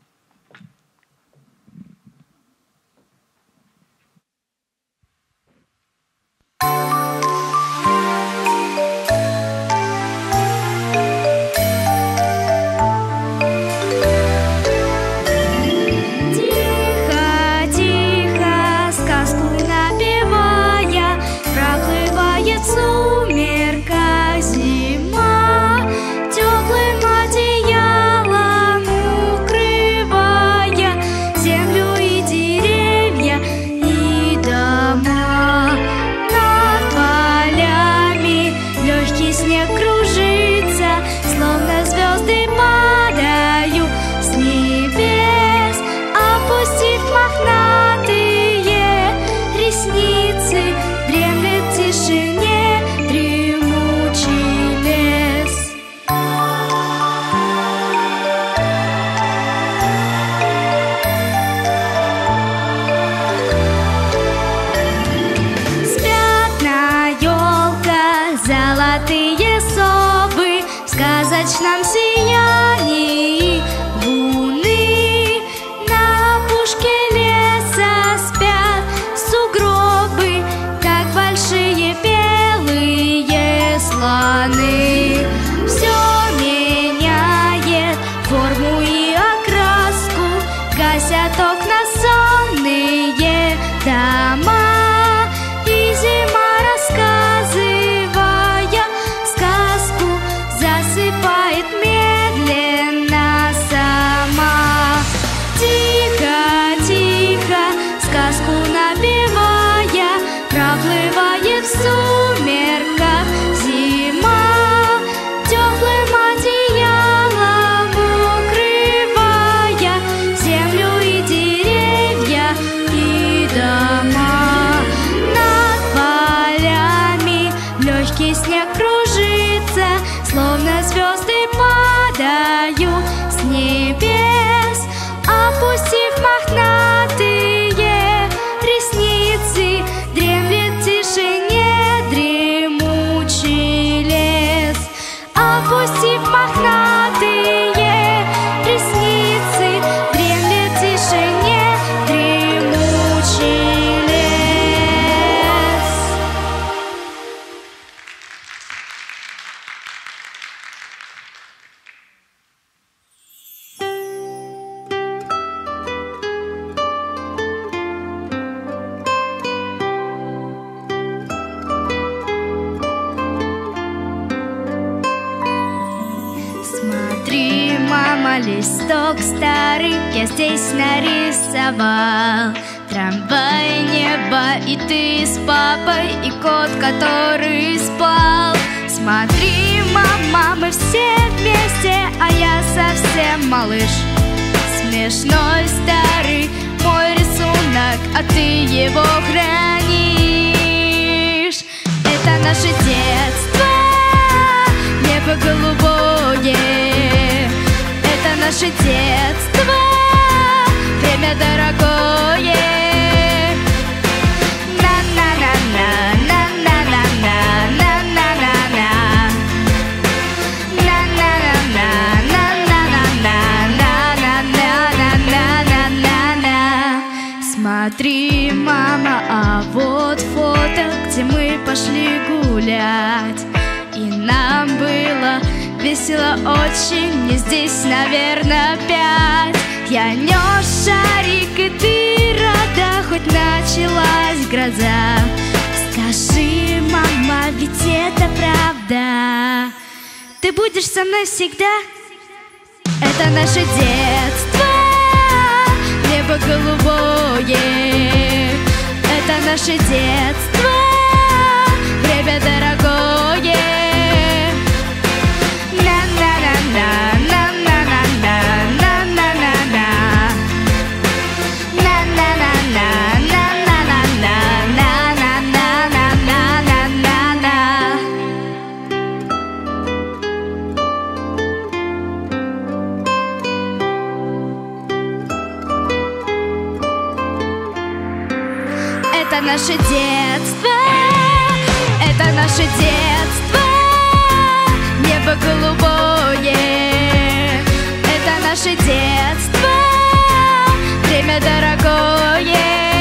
Листок старый я здесь нарисовал. Трамвай, небо, и ты с папой, и кот, который спал. Смотри, мама, мы все вместе, а я совсем малыш. Смешной старый мой рисунок, а ты его хранишь. Это наше детство, небо голубое. Это наше детство, время дорогое. На-на-на-на, на-на-на-на, на-на-на-на, на-на-на-на, на-на-на-на, смотри, мама, а вот фото, где мы пошли гулять. И нам было весело очень, мне здесь, наверное, 5. Я нес шарик, и ты рада, хоть началась гроза. Скажи, мама, ведь это правда, ты будешь со мной всегда. Это наше детство, небо голубое. Это наше детство, время дорогое. наше детство, это наше детство, небо голубое, это наше детство, время дорогое.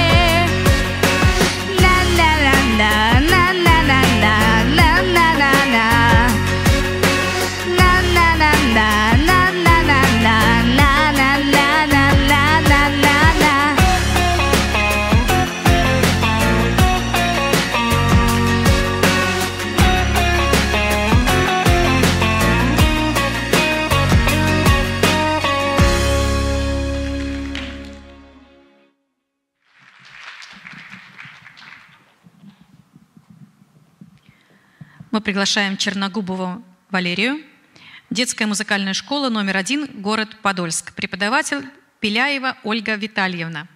Мы приглашаем Черногубову Валерию, детская музыкальная школа номер 1, город Подольск, преподаватель Пеляева Ольга Витальевна.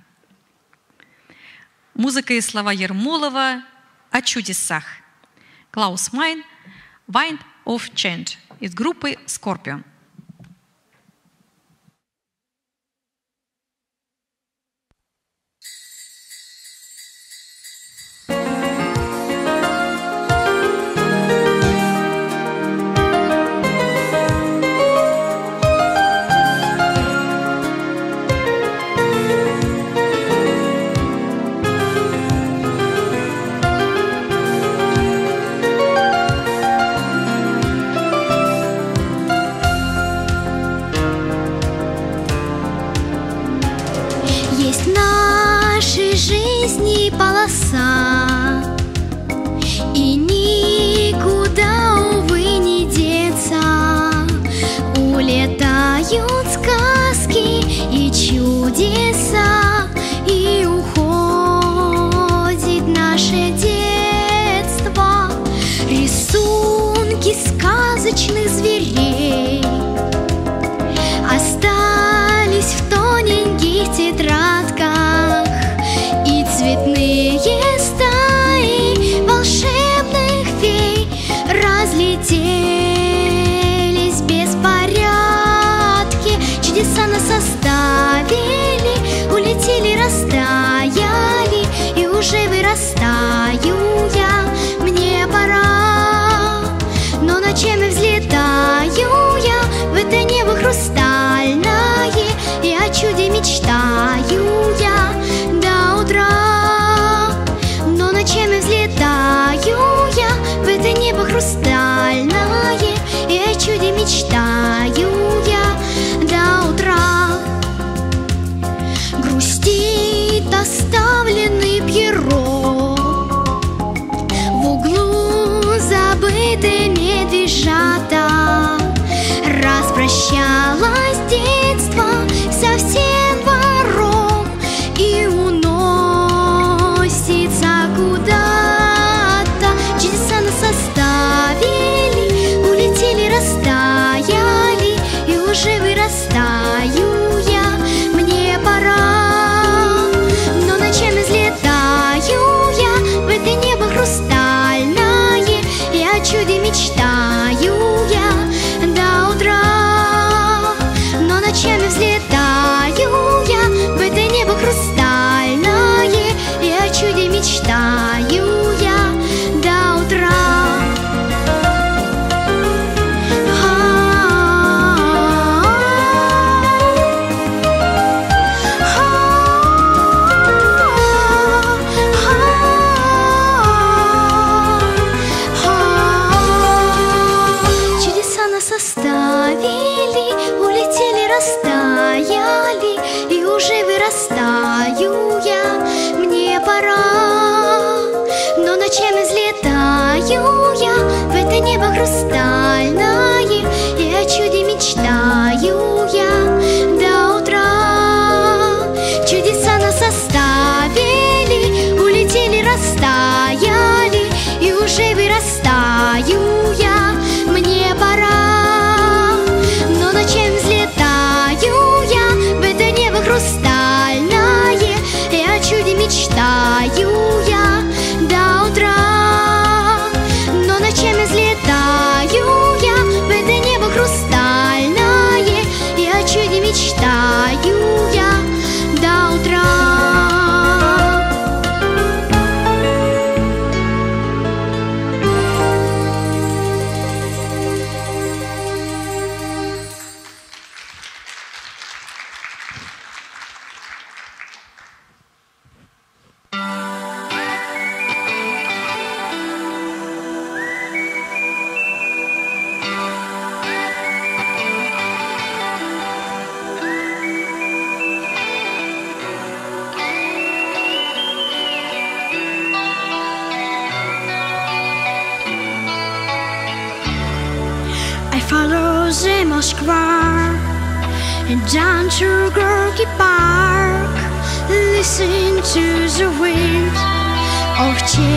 Музыка и слова Ермолова о чудесах. Клаус Майн, Wind of Change из группы Scorpion. Полоса, и никуда, увы, не деться. Улетают сказки и чудеса, и уходит наше детство. Рисунки сказочных зверей остались в тоненьких тетрадках, и цветные стаи волшебных фей разлетелись в беспорядке. Чудеса нас оставили, улетели, растаяли, и уже вырастаю я, мне пора. Но ночами взлетаю я в это небо хрустальное, и о чуде мечтаю я до утра. Но ночами взлетаю я в это небо хрустальное, и о чуде мечтаю я до утра. Грустит оставленный Пьеро, в углу забытые медвежата. Распрощалось детство со всем двором и уносится куда-то. Чудеса нас оставили, улетели, растаяли, и уже вырастаю я, мне пора. Но ночами взлетаю я в это небо хрустальное, и о чуде мечтаю я до утра. Но ночами взлетаю я в это небо хрустальное, и о чуде мечтаю я до утра. Чудеса нас оставили, улетели, растаяли, и уже вырастаю я, мне пора. follow the Moskva down to Gorky Park, listen to the wind of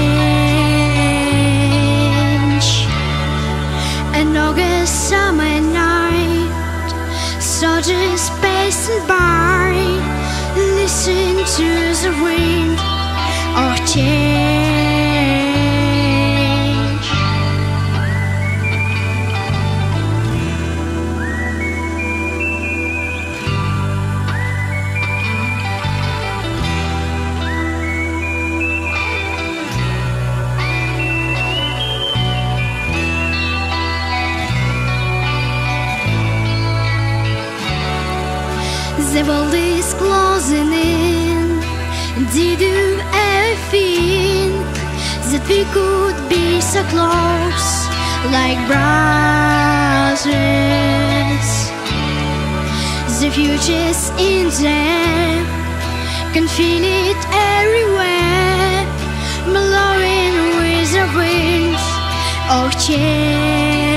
change. An August summer night, saw the space and by, listen to the wind of change. The world is closing in. Did you ever think that we could be so close, like brothers? The future's in there, can feel it everywhere, blowing with the wind of change.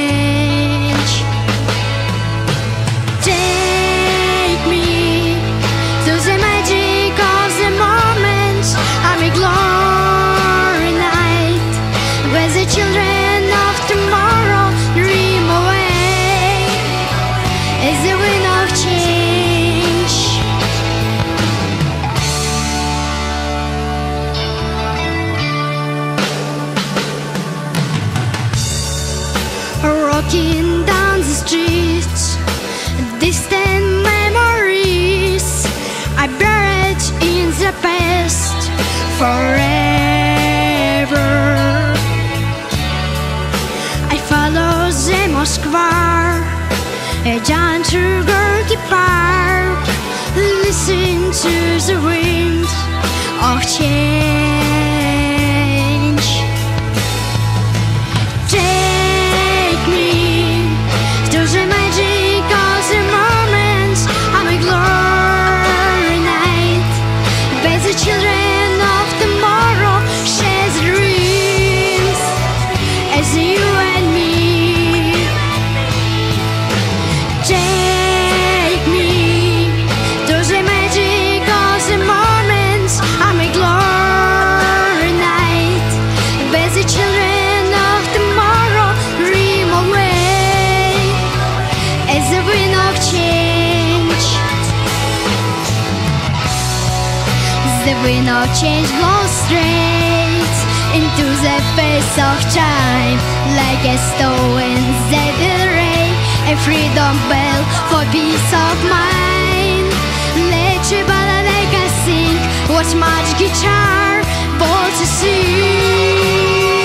Glory night, where the children of tomorrow dream away as the wind of change. Rocking down the streets, distant memories I buried in the past. Forever I follow the Moskva down to Gorky Park, listen to the wind of change. Take me to the magic of the moment, I'm a glory night, where the children as you and me. Take me to the magic of the moment, I'm a glory night, where the children of tomorrow dream away as the wind of change. The wind of change blows straight into the face of time, like a stone that will ring a freedom bell for peace of mind. Let your balalaika sing, watch much guitar, bold to sing.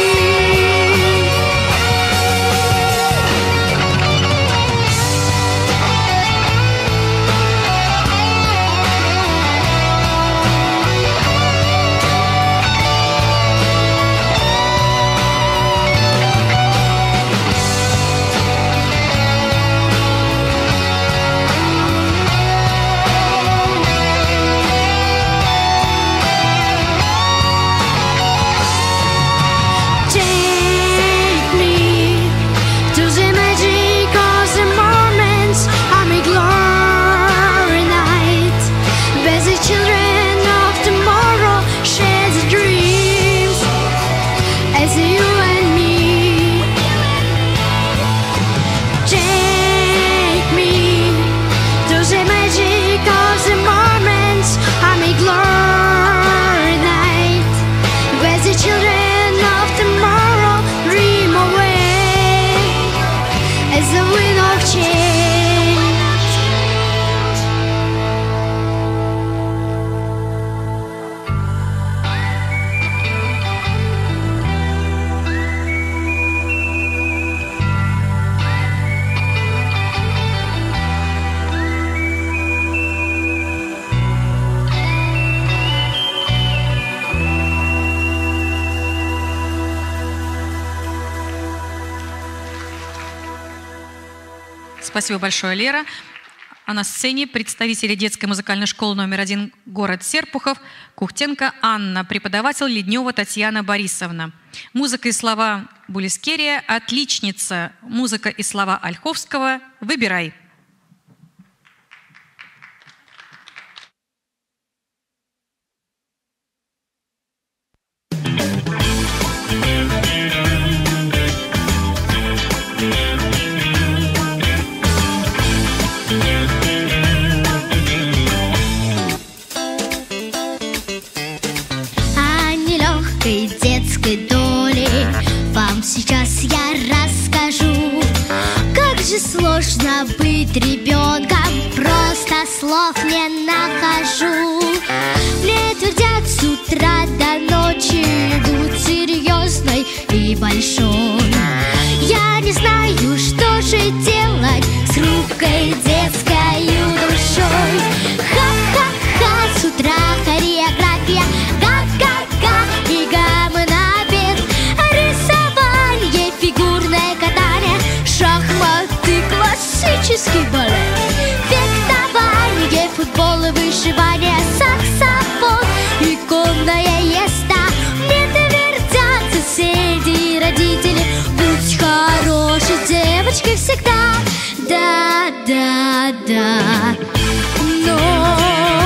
Спасибо большое, Лера. А на сцене представители детской музыкальной школы номер 1 город Серпухов, Кухтенко Анна, преподаватель Леднева Татьяна Борисовна. Музыка и слова Булискерия «Отличница». Музыка и слова Ольховского. Выбирай. Детской доли вам сейчас я расскажу, как же сложно быть ребенком, просто слов не нахожу. Мне твердят с утра до ночи, будь серьезной и большой. Я не знаю, что же делать с хрупкой детской душой. Ха-ха-ха, с утра хореография, га-га-га, и гаммы на обед. Рисование, фигурное катание, шахматы, классический балет, фехтование, футбол и вышивание, саксофон и конная езда. Мне твердят соседи и родители, будь хорошей девочкой всегда. Да-да-да, но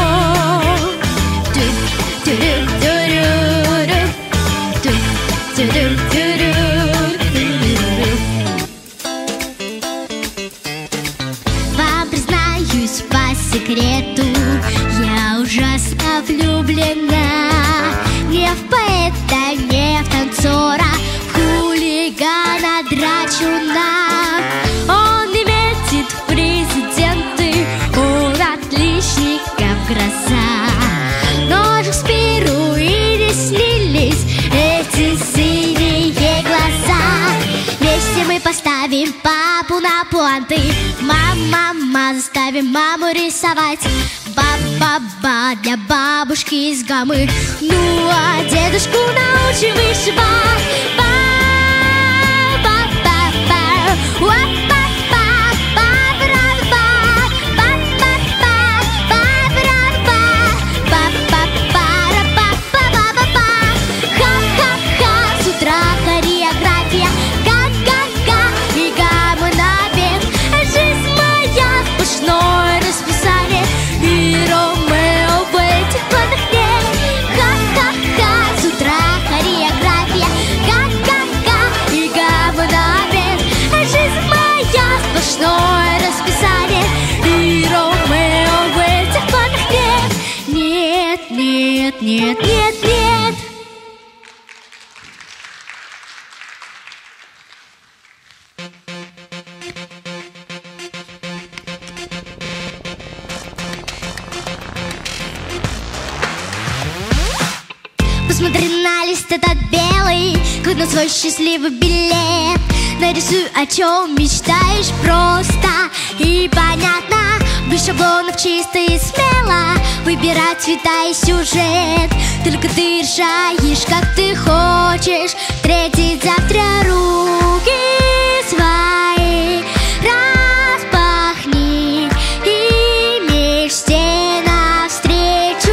вам признаюсь по секрету, я ужасно влюблена. Не в поэта, не в танцора, в хулигана драчуна. Он не метит в президенты, он отличников гроза. Но Шекспиру и не снились эти синие глаза. Вместе мы поставим папу на пуанты, мама, заставим маму рисовать. Ба-ба-ба для бабушки из гаммы, ну а дедушку научим вышивать. Ба-ба-ба-ба, уа-ба-ба, ба-ба-ба, ба-ба-ба, ба-ба-ба, ба-ба-ба-ба-ба-ба-ба. Ха-ха-ха, с утра хореография, га-га-га, и гаммы на обед. Жизнь моя сплошное расписание, и Ромео в этих планах нет. Ха-ха-ха, с утра хореография, га-га-га, и гаммы на обед. Жизнь моя сплошное расписание, и Ромео в этих планах нет. Нет, нет, нет, нет, нет. Посмотри на лист этот белый, как на свой счастливый билет. Нарисуй, о чем мечтаешь, просто и понятно. Без шаблонов, чисто и смело выбирать цвета и сюжет. Только ты решаешь, как ты хочешь встретить завтра. Руки свои распахни и мечте навстречу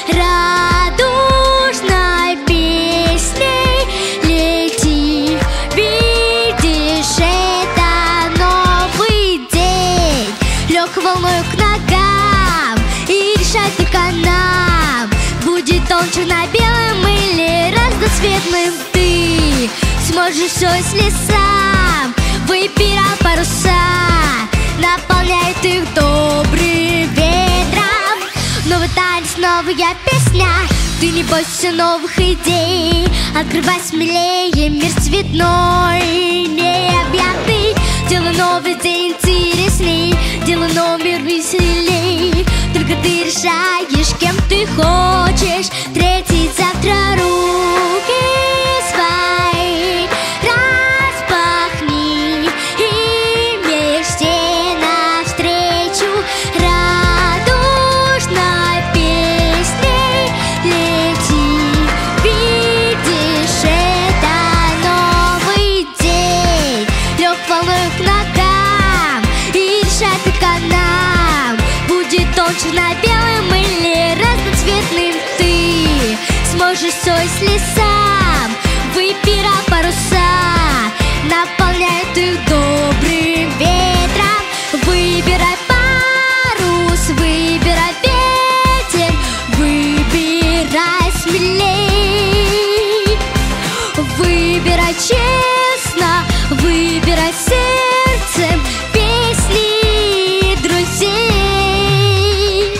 радужной песней лети. Видишь, это новый день, легкой волной к ногам, и решать только нам, будет он черно-белым или разноцветным. Ты сможешь все, если сам выбирал паруса, наполняет их добрым ветром. Новый танец, новая песня, ты не бойся новых идей. Открывай смелее мир цветной, необъятный. Делай новый день интересней, делай новый мир веселей. Только ты решаешь, кем ты хочешь встретить завтра. Руки свои распахни и мечте навстречу радужной песней лети. Видишь, это новый день, лег волной к ногам, и решать только нам, будет он черно-белым или разноцветным. Ты Выбирай честно, выбирай сердцем песни друзей.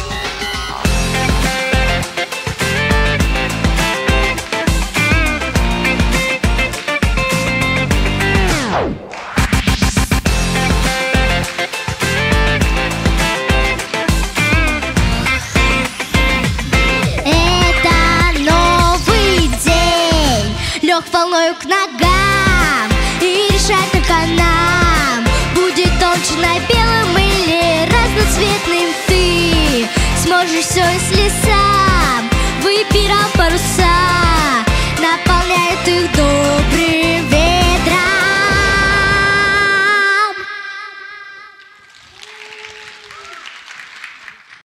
Лег волною к ногам, и решать только нам, будет он черно-белым или разноцветным. Ты сможешь все, если сам